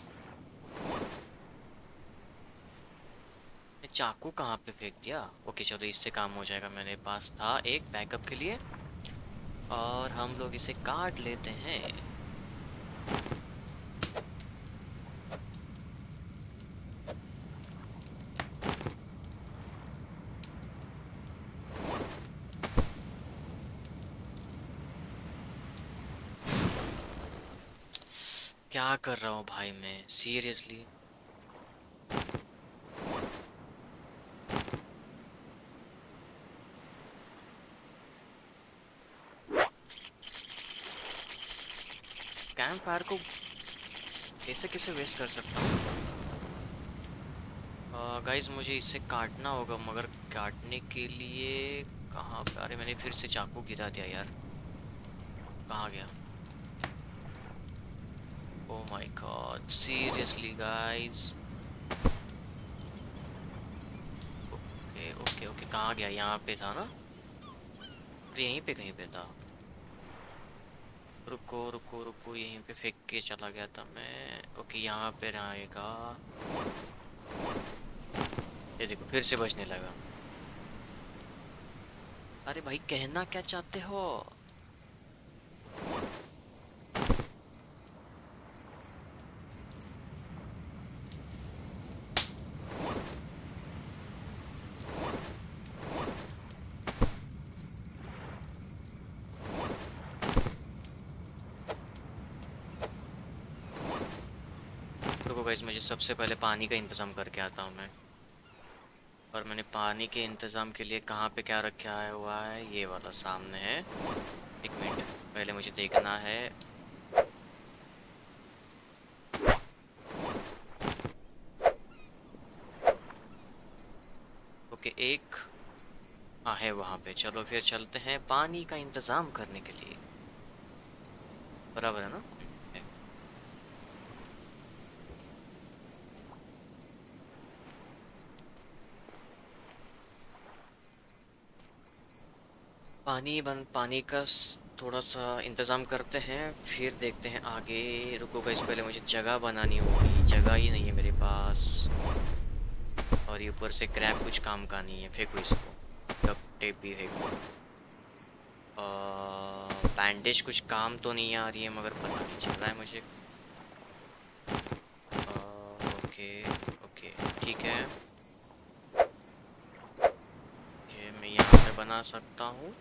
चाकू कहाँ पे फेंक दिया? ओके चलो, इससे काम हो जाएगा। मेरे पास था एक बैकअप के लिए, और हम लोग इसे काट लेते हैं। क्या कर रहा हूँ भाई मैं, सीरियसली। कैंप फायर को कैसे कैसे वेस्ट कर सकता हूँ? गाइस मुझे इसे काटना होगा, मगर काटने के लिए कहाँ पे? अरे मैंने फिर से चाकू गिरा दिया यार। कहाँ गया? Oh my god, seriously guys. Okay okay okay, कहाँ गया? यहाँ पे था ना? अरे यहीं पे कहीं पे था। रुको रुको रुको, यहीं पे फेंक के चला गया था मैं। ओके यहाँ पे रहेगा। ये देखो, फिर से बजने लगा। अरे भाई कहना क्या चाहते हो? रुको गाइस, मुझे सबसे पहले पानी का इंतज़ाम करके आता हूँ मैं। और मैंने पानी के इंतज़ाम के लिए कहाँ पे क्या रखा है हुआ है? ये वाला सामने है। एक मिनट, पहले मुझे देखना है। ओके, एक हाँ है वहाँ पे। चलो फिर चलते हैं पानी का इंतज़ाम करने के लिए। बराबर है ना? पानी का थोड़ा सा इंतज़ाम करते हैं, फिर देखते हैं आगे। रुको गाइस, पहले मुझे जगह बनानी होगी। जगह ही नहीं है मेरे पास, और ये ऊपर से क्रैप कुछ काम का नहीं है। फेंको इसको। डक्ट टेप भी फेंको। बैंडेज कुछ काम तो नहीं आ रही है, मगर पता नहीं चल रहा है मुझे। ओके ओके ठीक है। ओके, मैं यहाँ पे बना सकता हूँ।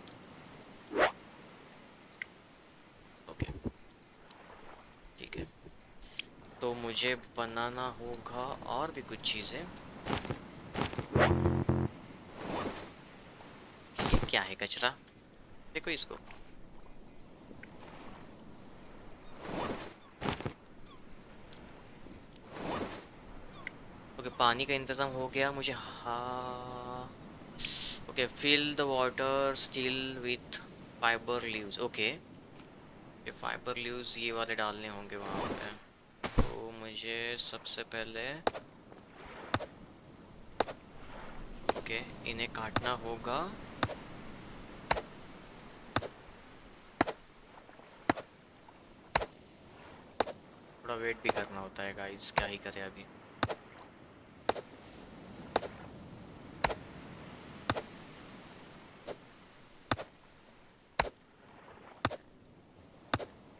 ओके ठीक है, तो मुझे बनाना होगा और भी कुछ चीज़ें। ये क्या है? कचरा? देखो इसको। ओके, पानी का इंतज़ाम हो गया मुझे। हाँ okay, fill the water still with fiber leaves. Okay, ये फाइबर लीव्स ये वाले डालने होंगे वहाँ पे। तो मुझे सबसे पहले ओके इन्हें काटना होगा। थोड़ा वेट भी करना होता है गाइस, क्या ही करें अभी।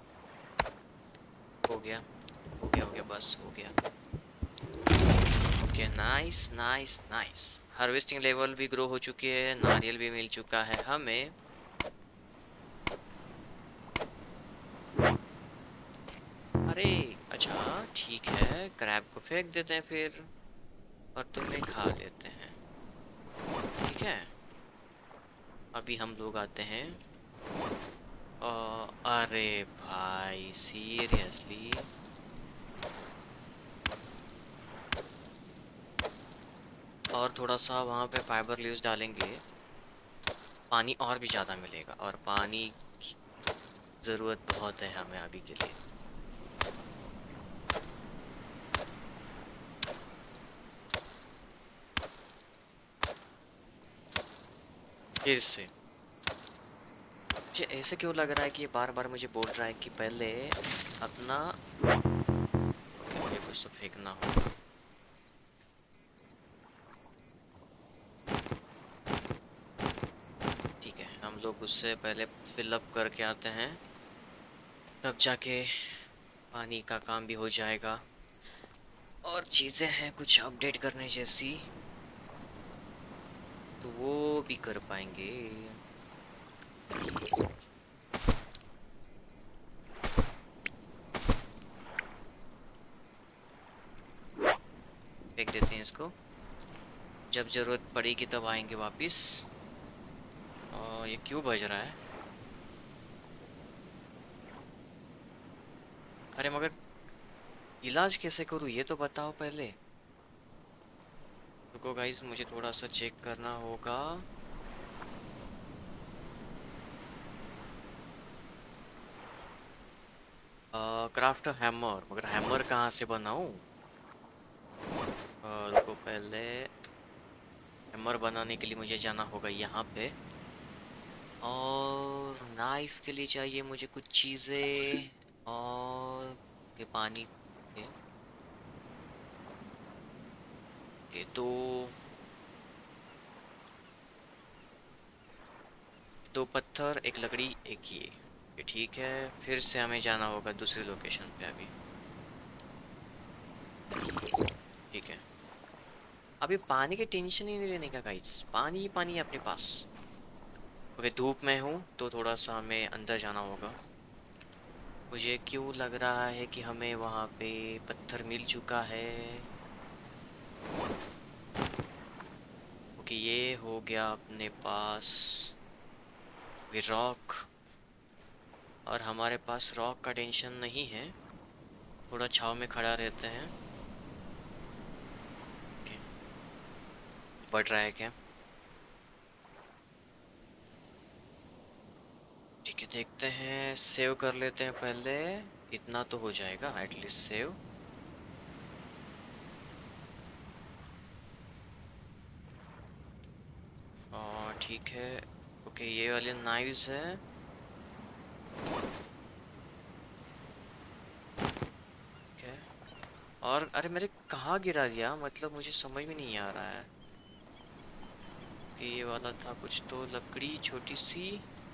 हो गया हो गया हो गया, बस हो गया। Okay, nice nice nice. Harvesting level भी ग्रो हो चुकी है, नारियल भी मिल चुका है हमें। अरे अच्छा, ठीक है, क्रैब को फेंक देते हैं फिर और तुम्हें खा लेते हैं। ठीक है, अभी हम लोग आते हैं। अरे भाई सीरियसली, और थोड़ा सा वहाँ पे फाइबर लीव्स डालेंगे, पानी और भी ज़्यादा मिलेगा, और पानी की ज़रूरत बहुत है हमें अभी के लिए। फिर से मुझे ऐसे क्यों लग रहा है कि ये बार बार मुझे बोल रहा है कि पहले अपना, ओके मुझे कुछ तो फेंकना होगा। ठीक है, हम लोग उससे पहले फिलअप करके आते हैं, तब जाके पानी का काम भी हो जाएगा। और चीज़ें हैं कुछ अपडेट करने जैसी, तो वो भी कर पाएंगे। फेंक देते हैं इसको, जब ज़रूरत पड़ेगी तब आएंगे वापस। और ये क्यों बज रहा है? अरे मगर इलाज कैसे करूँ ये तो बताओ पहले। रुको गाइस, मुझे थोड़ा सा चेक करना होगा। क्राफ्ट हैमर, मगर हैमर कहाँ से बनाऊँ? रुको, पहले हैमर बनाने के लिए मुझे जाना होगा यहाँ पे, और नाइफ के लिए चाहिए मुझे कुछ चीज़ें, और के पानी के दो पत्थर, एक लकड़ी, एक ये ठीक है। फिर से हमें जाना होगा दूसरी लोकेशन पे अभी। ठीक है, अभी पानी की टेंशन ही नहीं लेने का गाइस, पानी ही पानी है अपने पास। ओके, धूप में हूँ तो थोड़ा सा हमें अंदर जाना होगा। मुझे क्यों लग रहा है कि हमें वहाँ पे पत्थर मिल चुका है। ओके, ये हो गया अपने पास रॉक, और हमारे पास रॉक का टेंशन नहीं है, थोड़ा छांव में खड़ा रहते हैं। ओके, बढ़ रहा है क्या? ठीक है, देखते हैं, सेव कर लेते हैं पहले, इतना तो हो जाएगा एटलीस्ट सेव। और ठीक है, ओके ये वाले नाइव्स है। ओके, और अरे मेरे कहाँ गिरा दिया, मतलब मुझे समझ में नहीं आ रहा है कि ये वाला था कुछ तो लकड़ी छोटी सी,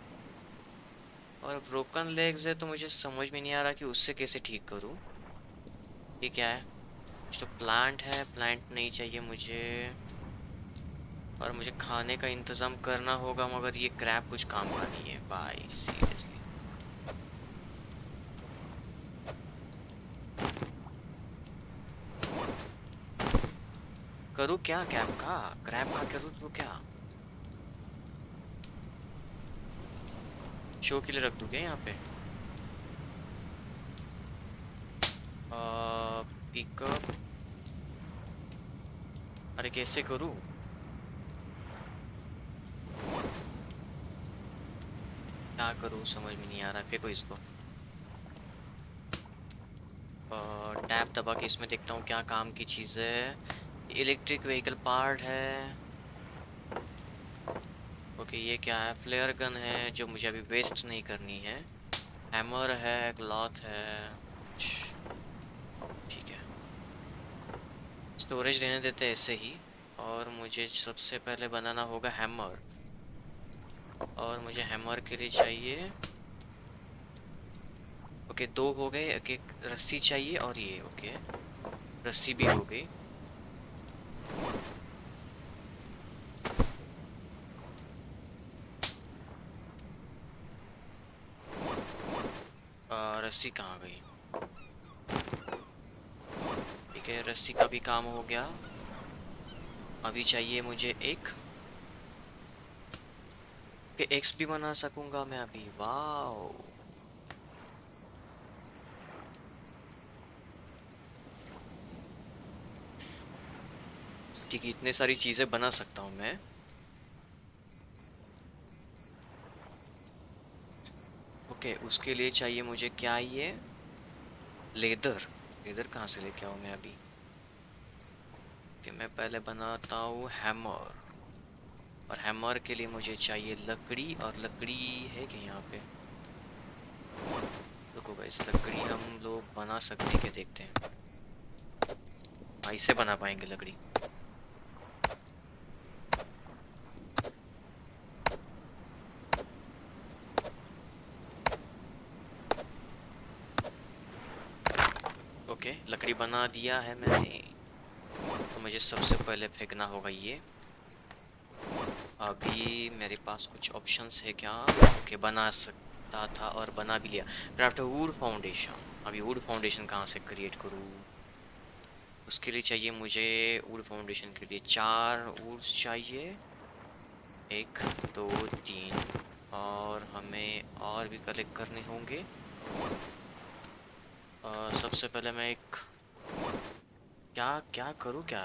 और ब्रोकन लेग्स है, तो मुझे समझ में नहीं आ रहा कि उससे कैसे ठीक करूँ। ये क्या है? कुछ तो प्लांट है, प्लांट नहीं चाहिए मुझे, और मुझे खाने का इंतज़ाम करना होगा, मगर ये क्रैब कुछ काम का नहीं है भाई सीरियसली। करूँ क्या क्रैब का करूँ तो क्या? शो के लिए रख दूँ क्या यहाँ पे? पिकअप, अरे कैसे करूँ? क्या करूँ समझ में नहीं आ रहा, फेंको इसको। टैब दबा के इसमें देखता हूँ क्या काम की चीज़ है। इलेक्ट्रिक व्हीकल पार्ट है। ओके, ये क्या है? फ्लेयर गन है जो मुझे अभी वेस्ट नहीं करनी है। हैमर है, क्लॉथ है, ठीक है, स्टोरेज लेने देते हैं ऐसे ही। और मुझे सबसे पहले बनाना होगा हैमर, और मुझे हैमर के लिए चाहिए, ओके दो हो गए। एक एक रस्सी चाहिए, और ये ओके रस्सी भी हो गई। रस्सी कहाँ गई? ठीक है, रस्सी का भी काम हो गया। अभी चाहिए मुझे एक कि एक्स भी बना सकूंगा मैं अभी। वाओ, ठीक है, इतने सारी चीजें बना सकता हूँ मैं। ओके, उसके लिए चाहिए मुझे क्या? ये लेदर। लेदर कहाँ से लेके आऊँ मैं अभी? कि मैं पहले बनाता हूँ हैमर, और हैमर के लिए मुझे चाहिए लकड़ी, और लकड़ी है कि यहाँ पे? रुको गाइस, लकड़ी हम लोग बना सकते हैं क्या? देखते हैं। ऐसे बना पाएंगे लकड़ी? ओके, लकड़ी बना दिया है मैंने। तो मुझे सबसे पहले फेंकना होगा ये। अभी मेरे पास कुछ ऑप्शंस है क्या? ओके, बना सकता था और बना भी लिया। Craft wood foundation. अभी वुड फाउंडेशन कहाँ से क्रिएट करूँ? उसके लिए चाहिए मुझे वुड फाउंडेशन के लिए 4 वुड्स चाहिए। 1 2 3, और हमें और भी कलेक्ट करने होंगे। सबसे पहले मैं एक क्या क्या करूँ क्या?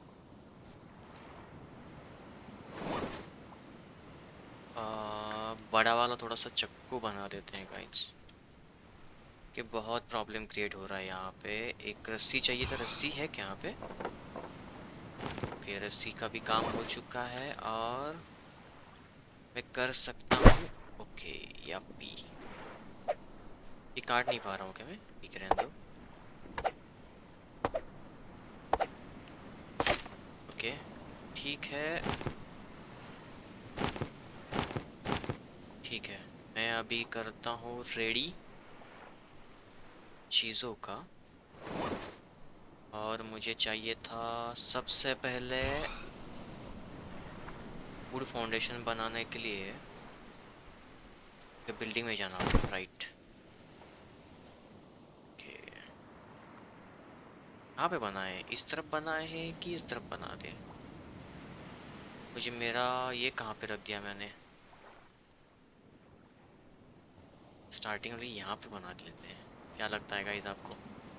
बड़ा वाला थोड़ा सा चक्कू बना देते हैं गाइस, कि बहुत प्रॉब्लम क्रिएट हो रहा है यहाँ पे। एक रस्सी चाहिए था, रस्सी है क्या यहाँ पे? ओके, रस्सी का भी काम हो चुका है, और मैं कर सकता हूँ। ओके, यप्पी, ये काट नहीं पा रहा हूँ क्या मैं? ठीक है, रहने दो। ओके, ठीक है, ठीक है। मैं अभी करता हूँ रेडी चीज़ों का। और मुझे चाहिए था सबसे पहले वुड फाउंडेशन बनाने के लिए बिल्डिंग में जाना होगा, राइट? ओके, कहाँ पे बनाए? इस तरफ बनाए हैं कि इस तरफ बना दे? मुझे मेरा ये कहाँ पे रख दिया मैंने? स्टार्टिंग में यहाँ पे बना लेते हैं, क्या लगता है गाइस आपको?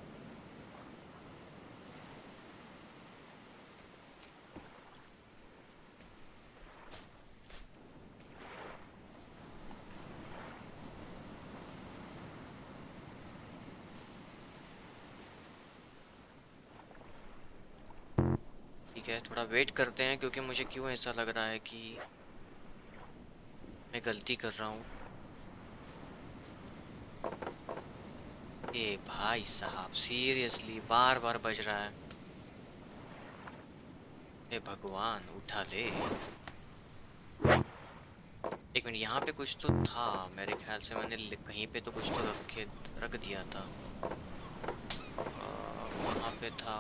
ठीक है, थोड़ा वेट करते हैं, क्योंकि मुझे क्यों ऐसा लग रहा है कि मैं गलती कर रहा हूँ। ए भाई साहब, सीरियसली बार बार बज रहा है। ए भगवान, उठा ले। एक मिनट, यहाँ पे कुछ तो था मेरे ख्याल से, मैंने कहीं पे तो कुछ तो रख दिया था। कहाँ पे था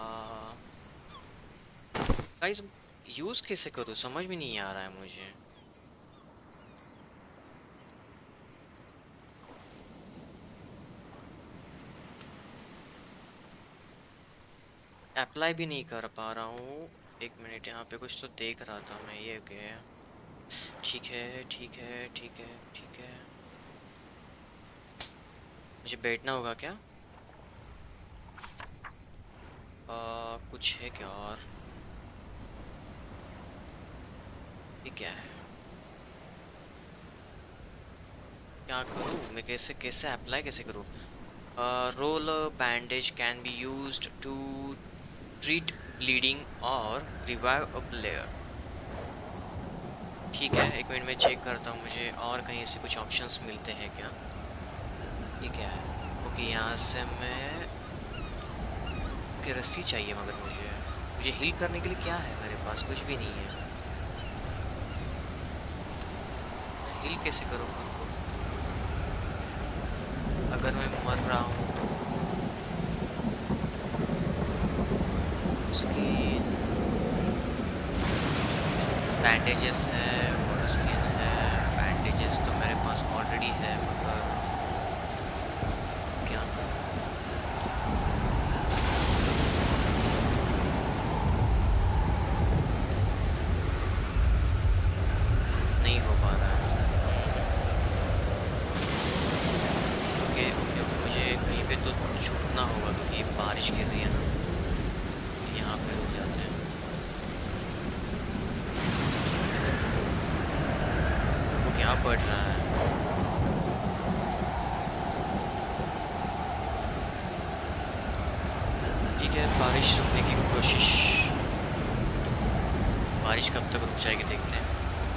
गाइस? यूज़ कैसे करूँ समझ में नहीं आ रहा है मुझे। अप्लाई भी नहीं कर पा रहा हूँ। एक मिनट, यहाँ पे कुछ तो देख रहा था मैं। ये क्या? ठीक है, ठीक है, ठीक है, ठीक है। मुझे बैठना होगा क्या? कुछ है क्या? और ये क्या है? क्या करूँ मैं? कैसे कैसे अप्लाई कैसे करूँ? Roll bandage can be used to treat bleeding और रिवाइव अ प्लेयर। ठीक है, एक मिनट में चेक करता हूँ, मुझे और कहीं से कुछ ऑप्शंस मिलते हैं क्या? ये क्या है? ओके, यहाँ से मैं की रस्सी चाहिए, मगर मुझे हील करने के लिए क्या है मेरे पास? कुछ भी नहीं है। हील कैसे करूँ खुद को अगर मैं मर रहा हूँ तो? स्किन, बैंडेजेस है और स्किन है। बैंडेजेस तो मेरे पास ऑलरेडी है, मगर क्या करूं? नहीं हो पा रहा है। ओके ओके, मुझे कहीं पे तो छुपना होगा क्योंकि बारिश गिर रही है ना। यहाँ पे रुक जाते हैं। वो क्या पड़ रहा है? ठीक है, बारिश रुकने की कोशिश। बारिश कब तक रुक जाएगी देखते हैं।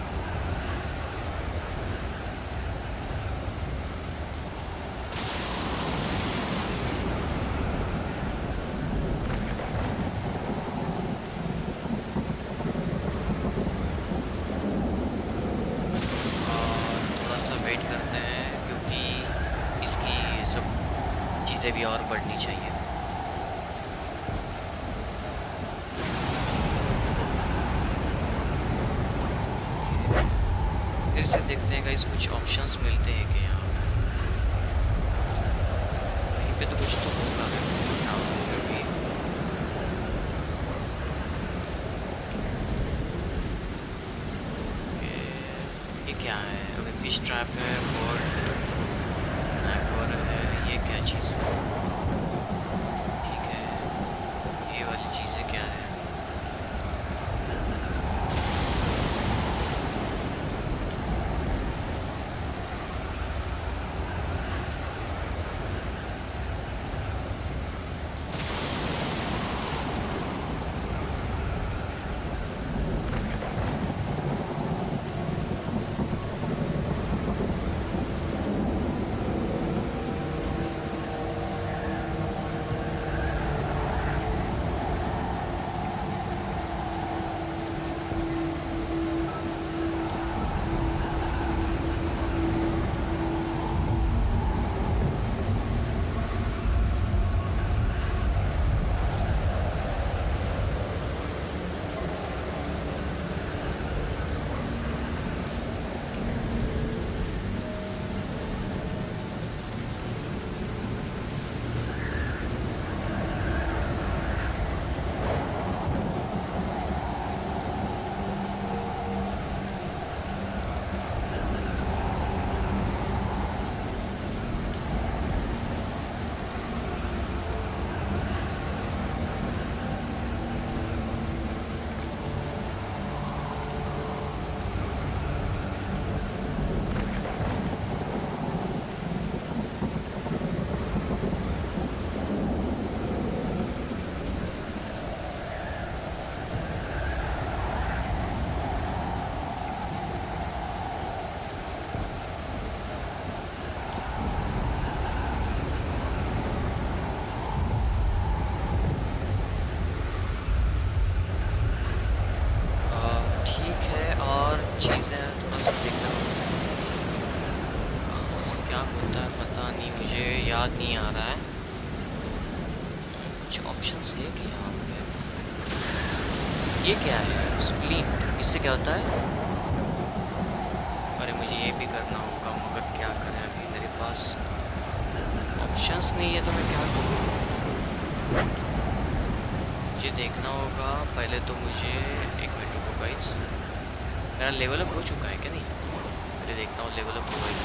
थोड़ा सा वेट करते हैं क्योंकि इसकी सब चीज़ें भी और बढ़नी चाहिए। फिर से देखते हैं गाइस, कुछ ऑप्शंस मिलते हैं कि यहाँ कहीं पे तो कुछ तो होगा। हाँ, फिर भी ये क्या है? अभी फिश ट्रैप है, बर्ड है, ये क्या चीज़ है? ठीक है, ये वाली चीज़ें क्या है? याद नहीं आ रहा है। कुछ ऑप्शंस है कि यहाँ पे ये क्या है? स्प्लिट, इससे क्या होता है? अरे मुझे ये भी करना होगा, मगर क्या करें, अभी मेरे पास ऑप्शंस नहीं है तो मैं क्या करूँ? मुझे देखना होगा पहले तो। मुझे एक मिनट रुको गाइस, मेरा लेवल अप हो चुका है क्या? नहीं, मुझे देखता हूँ लेवल अप हुआ है।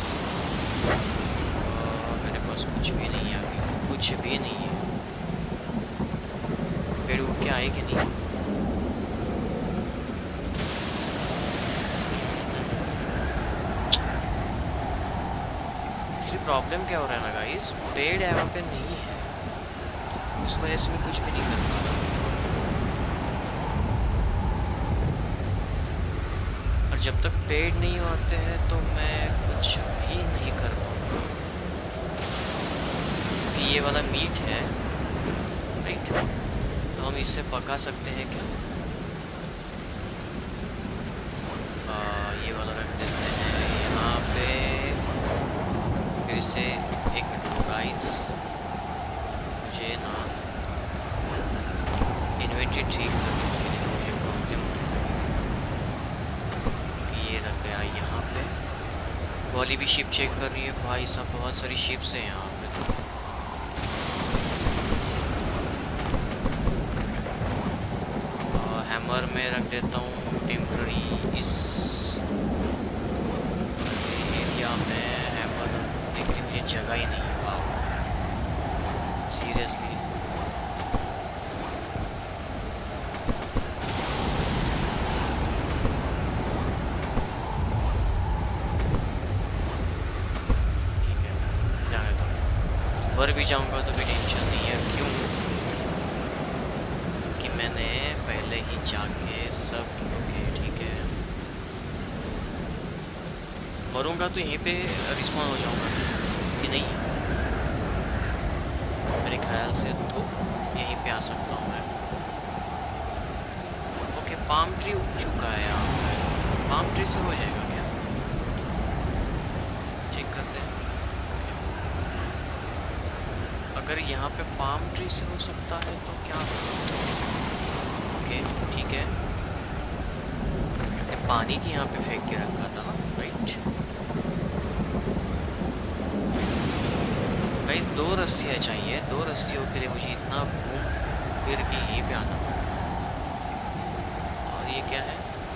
मेरे पास कुछ भी नहीं है अभी, कुछ भी नहीं है। पेड़ उठ के आए कि नहीं? प्रॉब्लम क्या हो रहा है ना गाइस, पेड़ यहाँ पे नहीं है, उस वजह से मैं कुछ भी नहीं कर पा रहा। और जब तक पेड़ नहीं होते हैं तो मैं कुछ भी नहीं कर पाऊंगा। कि ये वाला मीट है राइट, तो हम इससे पका सकते हैं क्या? ये वाला रख देते हैं यहाँ पे। फिर से एक मिनट गाइस, मुझे ना इन्वेंटरी ठीक करने के लिए मुझे प्रॉब्लम। वाली भी शिप चेक कर रही है। भाई साहब बहुत सारी शिप्स हैं यहाँ पे तो। हैमर में रख देता हूँ टेम्पररी इस एरिया में। हैमर रखने के लिए मुझे जगह ही नहीं है। वाह सीरियसली। ऊपर भी जाऊंगा तो भी टेंशन नहीं है। क्यों कि मैंने पहले ही जाके सब। ओके ठीक है। मरूंगा तो यहीं पे रिस्पॉन्ड हो जाऊंगा कि नहीं? मेरे ख्याल से तो यहीं पे आ सकता हूँ मैं। ओके पाम ट्री उग चुका है यहाँ पे। पाम ट्री से हो जाएगा क्या? चेक करते हैं। अगर यहाँ पे पाम ट्री से हो सकता है तो क्या? ओके ठीक है। पानी की यहाँ पे फेंक के रखा था ना, राइट? गाइस 2 रस्सियाँ चाहिए। 2 रस्सियों के लिए मुझे इतना घूम फिर के यहीं पे आना। और ये क्या है?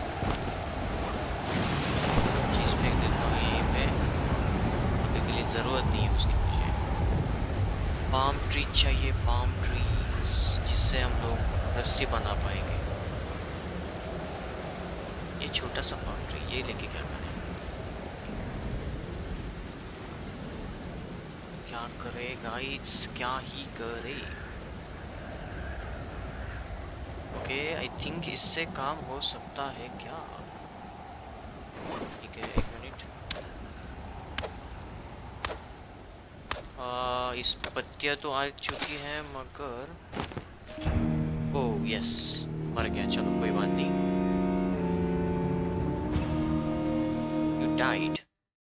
चीज़ फेंक देता हूँ यहीं पे। अभी के लिए ज़रूरत नहीं है उसकी। पाम ट्री चाहिए, पाम ट्री जिससे हम लोग रस्सी बना पाएंगे। ये छोटा सा पाम ट्री ये लेके क्या करें? क्या करे गाइस, क्या ही करे? ओके आई थिंक इससे काम हो सकता है क्या? ठीक है 1 मिनट। इस पत्तियाँ तो आ चुकी हैं मगर ओह यस मर गया। चलो कोई बात नहीं। You died.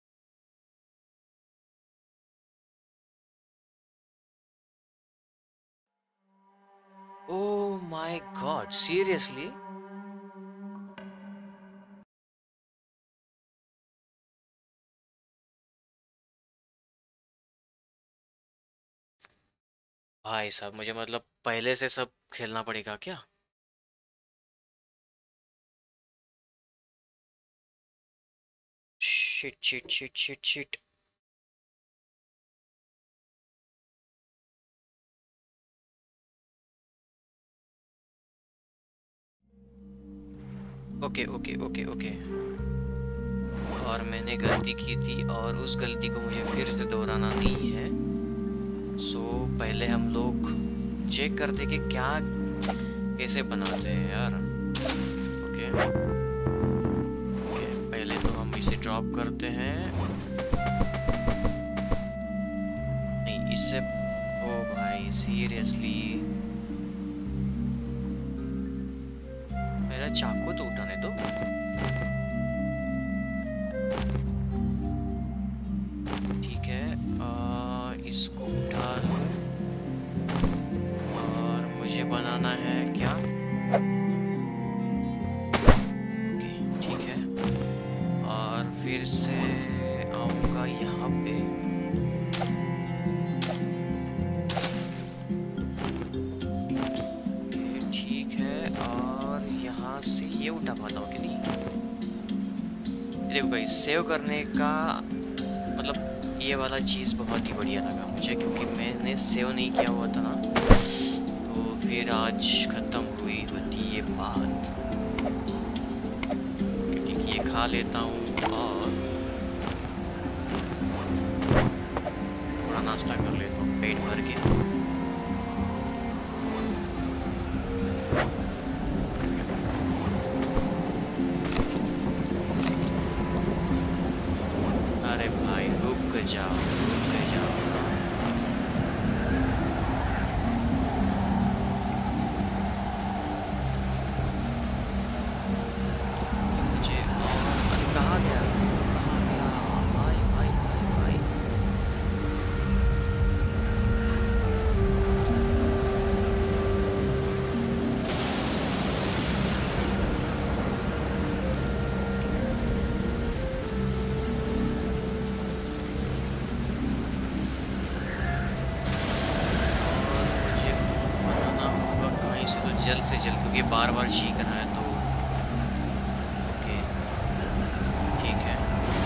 Oh my god seriously? भाई साहब मुझे मतलब पहले से सब खेलना पड़ेगा क्या? Shit shit shit shit shit. Okay okay okay okay. और मैंने गलती की थी और उस गलती को मुझे फिर से दोहराना नहीं है। सो पहले हम लोग चेक करते कि क्या कैसे बनाते हैं यार। ओके ओके पहले तो हम इसे ड्रॉप करते हैं। नहीं इससे ओ भाई सीरियसली मेरा चाकू तो उठाने दो। ठीक है इसको उठा लो और मुझे बनाना है क्या? ओके ठीक है और फिर से आऊँगा यहाँ पे। ओके ठीक है और यहाँ से ये उठा पाता हूँ कि नहीं? देखो भाई सेव करने का मतलब ये वाला चीज़ बहुत ही बढ़िया लगा मुझे क्योंकि मैंने सेव नहीं किया हुआ था ना। तो फिर आज ख़त्म हुई होती ये बात। क्योंकि ये खा लेता हूँ और थोड़ा नाश्ता कर लेता हूँ पेट भर के। अरे भाई रुक जाओ रुक जाओ। मुझे अरे कहाँ गया भाई भाई भाई भाई। जल्द से जल्द, क्योंकि बार बार ची करना है तो। ओके ठीक है।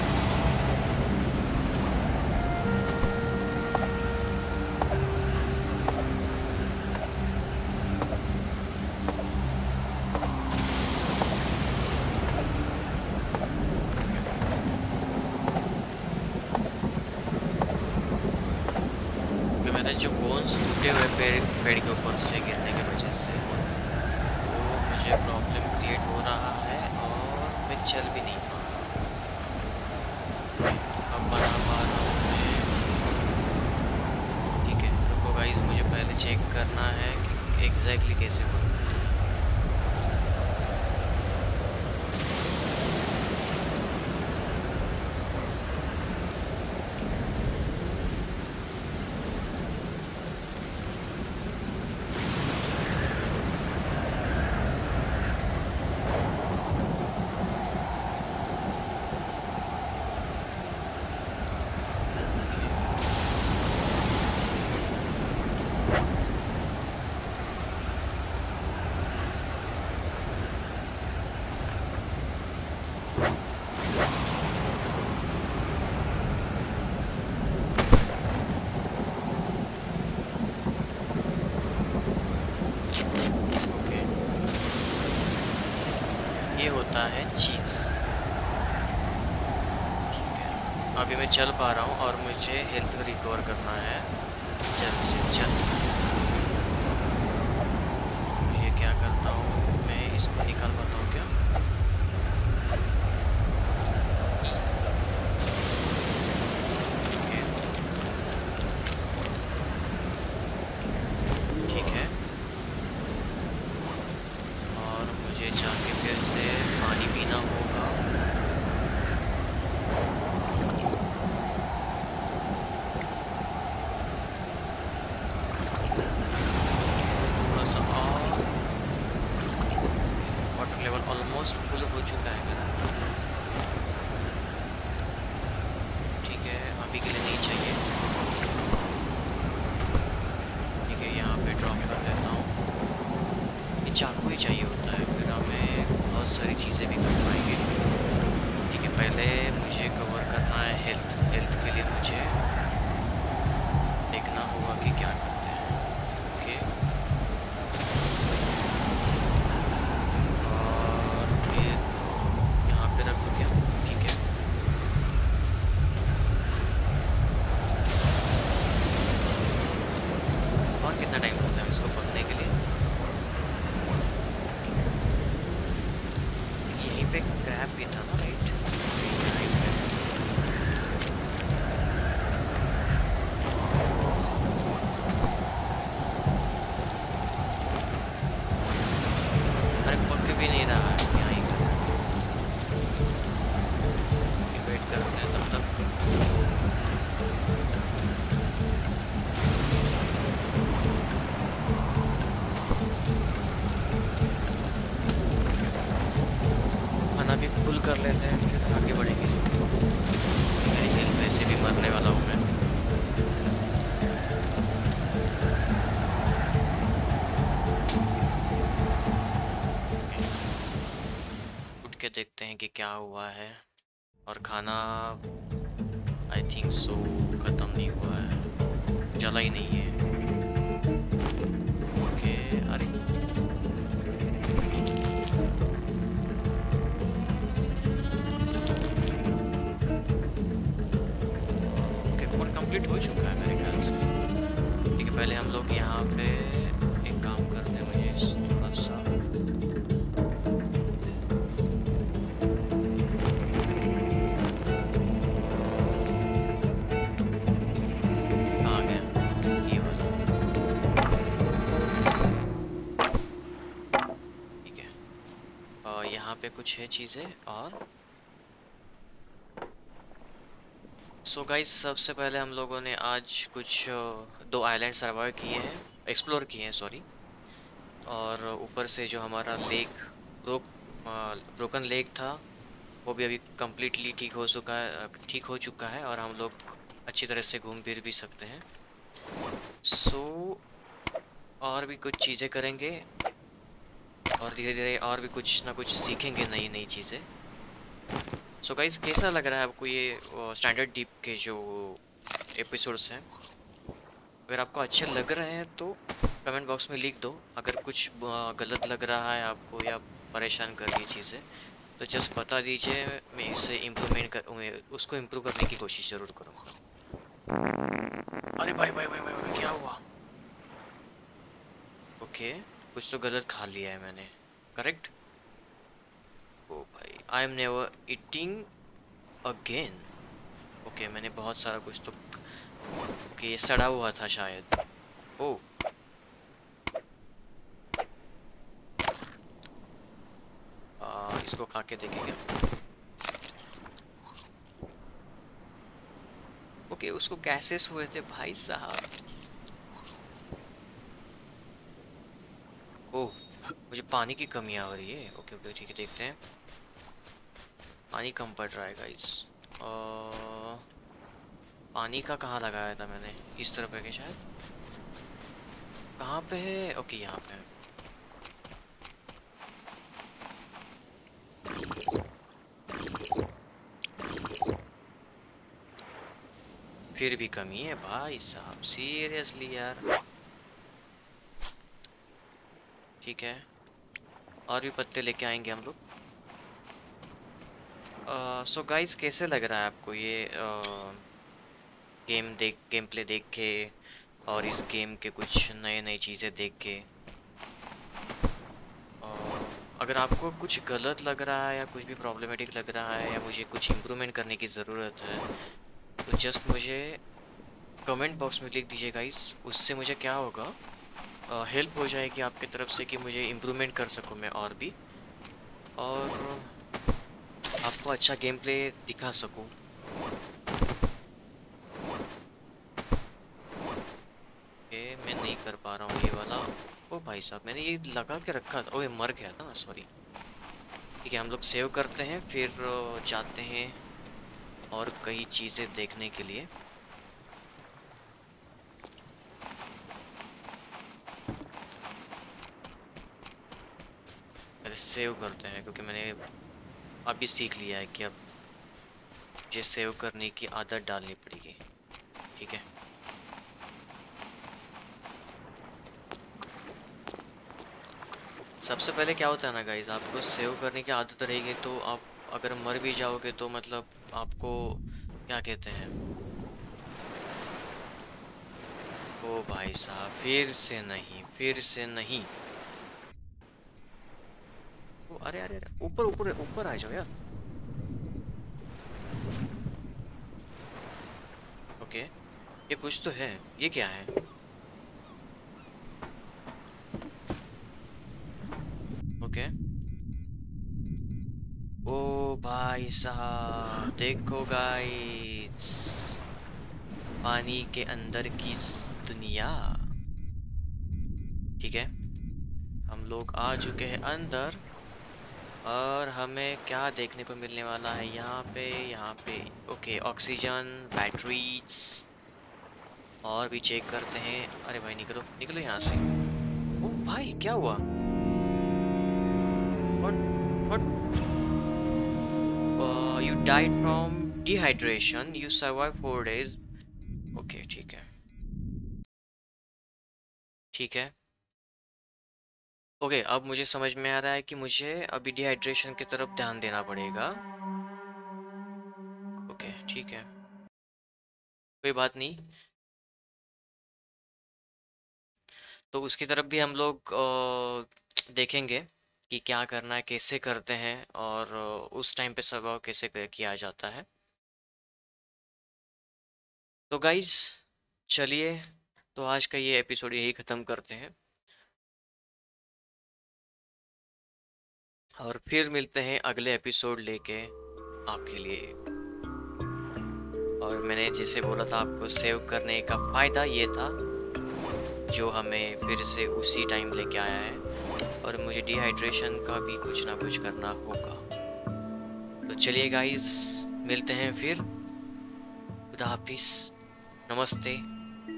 क्योंकि मेरे जो बोन्स टूटे हुए पेड़ के ऊपर से गिरने की वजह से वो मुझे प्रॉब्लम क्रिएट हो रहा है और मैं चल भी नहीं पा रहा। अब बना पा रहा हूँ मैं। ठीक है, रुको गाइस, मुझे पहले चेक करना है कि एग्जैक्टली कैसे होता है। ओके, ये होता है चीज़। ठीक है, अभी मैं चल पा रहा हूँ और मुझे हेल्थ रिकवर करना है जल्द से जल्द। ये क्या करता हूँ मैं, इसको निकाल पाता हूँ क्या? ओके ठीक है, और मुझे जाके फिर से पानी पीना होगा। थोड़ा सा और, वाटर लेवल ऑलमोस्ट फुल हो चुका है मेरा। ठीक है, अभी के लिए नहीं चाहिए। ठीक है, यहाँ पे ड्रॉप कर देता हूँ। ये चाकू ही चाहिए होता है, फिर हमें बहुत सारी चीज़ें भी कर पाएंगे। ठीक है, पहले मुझे कवर करना है हेल्थ। हेल्थ के लिए मुझे देखना होगा कि क्या करते हैं। ओके, और फिर यहाँ पे रख दो क्या? ठीक है, और कितना टाइम लगता है इसको पकने के लिए? यहीं पे क्रैब भी था ना, राइट? राइट है। अरे पक भी नहीं रहा है, यहीं पे वेट करते हैं तब तक। खाना भी फुल कर लेते हैं, फिर आगे बढ़ेंगे। मेरी हेल्थ वैसे भी मरने वाला हूँ मैं। उठ के देखते हैं कि क्या हुआ है। और खाना आई थिंक सो ख़त्म नहीं हुआ है, जला ही नहीं है। ओके, अरे ओके, कोड कंप्लीट हो चुका है मेरे ख्याल से। ठीक है, पहले हम लोग यहाँ पे एक काम करते हैं, मुझे थोड़ा सा कहाँ गया ये वाला। ठीक है, और यहाँ पे कुछ है चीज़ें। और सो गाइस, सबसे पहले हम लोगों ने आज कुछ 2 आइलैंड सर्वाइव किए हैं, एक्सप्लोर किए हैं सॉरी। और ऊपर से जो हमारा लेक ब्रोक ब्रोकन लेक था, वो भी अभी कम्प्लीटली ठीक हो चुका है और हम लोग अच्छी तरह से घूम फिर भी सकते हैं। सो और भी कुछ चीज़ें करेंगे और धीरे धीरे और भी कुछ ना कुछ सीखेंगे, नई नई चीज़ें। सो गाइस, कैसा लग रहा है आपको ये स्टैंडर्ड डीप के जो एपिसोड्स हैं? अगर आपको अच्छे लग रहे हैं तो कमेंट बॉक्स में लिख दो। अगर कुछ गलत लग रहा है आपको या परेशान कर रही चीज़ें तो जस्ट बता दीजिए, मैं इसे उसको इम्प्रूव करने की कोशिश ज़रूर करूँगा। अरे भाई भाई भाई भाई, भाई क्या हुआ? ओके, कुछ तो गलत खा लिया है मैंने, करेक्ट? ओ भाई, I am never eating again. Okay, मैंने बहुत सारा कुछ तो, ओके ये सड़ा हुआ था शायद। ओ, इसको खा के देखेंगे। ओके, उसको गैसेस हुए थे भाई साहब। ओह, मुझे पानी की कमी आ रही है। ओके ओके, ठीक है, देखते हैं। पानी कम पड़ रहा है गाइस। पानी का कहाँ लगाया था मैंने? इस तरफ है कि शायद? कहाँ पे है? ओके, यहाँ पे है। फिर भी कमी है भाई साहब, सीरियसली यार। ठीक है, और भी पत्ते लेके आएंगे हम लोग। सो गाइस, कैसे लग रहा है आपको ये गेम प्ले देख के, और इस गेम के कुछ नए नई चीज़ें देख के? अगर आपको कुछ गलत लग रहा है या कुछ भी प्रॉब्लमेटिक लग रहा है या मुझे कुछ इम्प्रूवमेंट करने की ज़रूरत है तो जस्ट मुझे कमेंट बॉक्स में लिख दीजिए गाइस। उससे मुझे क्या होगा, हेल्प हो जाएगी आपकी तरफ से कि मुझे इम्प्रूवमेंट कर सकूँ मैं और भी, और आपको अच्छा गेम प्ले दिखा सकूँ। मैं नहीं कर पा रहा हूँ ये वाला। ओ भाई साहब, मैंने ये लगा के रखा था। ओए, मर गया था ना, सॉरी। ठीक है, हम लोग सेव करते हैं, फिर जाते हैं और कई चीज़ें देखने के लिए। पहले सेव करते हैं, क्योंकि मैंने अभी सीख लिया है कि अब मुझे सेव करने की आदत डालनी पड़ेगी। ठीक है, सबसे पहले क्या होता है ना गाइज, आपको सेव करने की आदत रहेगी तो आप अगर मर भी जाओगे तो मतलब आपको क्या कहते हैं। ओ भाई साहब, फिर से नहीं, फिर से नहीं। ओ, अरे अरे अरे, ऊपर ऊपर ऊपर आ जाओ यार। ओके, ये कुछ तो है। ये क्या है? ओके, ओ भाई साहब, देखो गाइस, पानी के अंदर की दुनिया। ठीक है, हम लोग आ चुके हैं अंदर, और हमें क्या देखने को मिलने वाला है यहाँ पे? यहाँ पे ओके, ऑक्सीजन, बैटरीज, और भी चेक करते हैं। अरे भाई, निकलो निकलो यहाँ से। ओ भाई, क्या हुआ? What? You died from dehydration. You survived 4 days. Okay, ठीक है, ठीक है। ओके, अब मुझे समझ में आ रहा है कि मुझे अभी डिहाइड्रेशन की तरफ ध्यान देना पड़ेगा। ओके, ठीक है, कोई बात नहीं। तो उसकी तरफ भी हम लोग देखेंगे कि क्या करना है, कैसे करते हैं, और उस टाइम पे सर्वाइव कैसे किया जाता है। तो गाइज, चलिए, तो आज का ये एपिसोड यही ख़त्म करते हैं, और फिर मिलते हैं अगले एपिसोड लेके आपके लिए। और मैंने जैसे बोला था आपको, सेव करने का फ़ायदा ये था जो हमें फिर से उसी टाइम लेके आया है, और मुझे डिहाइड्रेशन का भी कुछ ना कुछ करना होगा। तो चलिए गाइस, मिलते हैं फिर। खुदा हाफिज़, नमस्ते,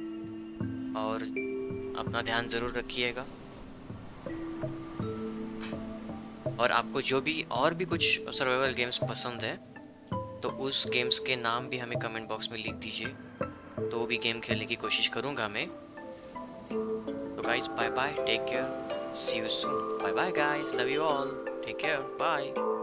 और अपना ध्यान ज़रूर रखिएगा। और आपको जो भी और भी कुछ सर्वाइवल गेम्स पसंद है तो उस गेम्स के नाम भी हमें कमेंट बॉक्स में लिख दीजिए, तो वो भी गेम खेलने की कोशिश करूँगा मैं। तो guys bye bye, take care, see you soon, bye bye guys, love you all, take care, bye.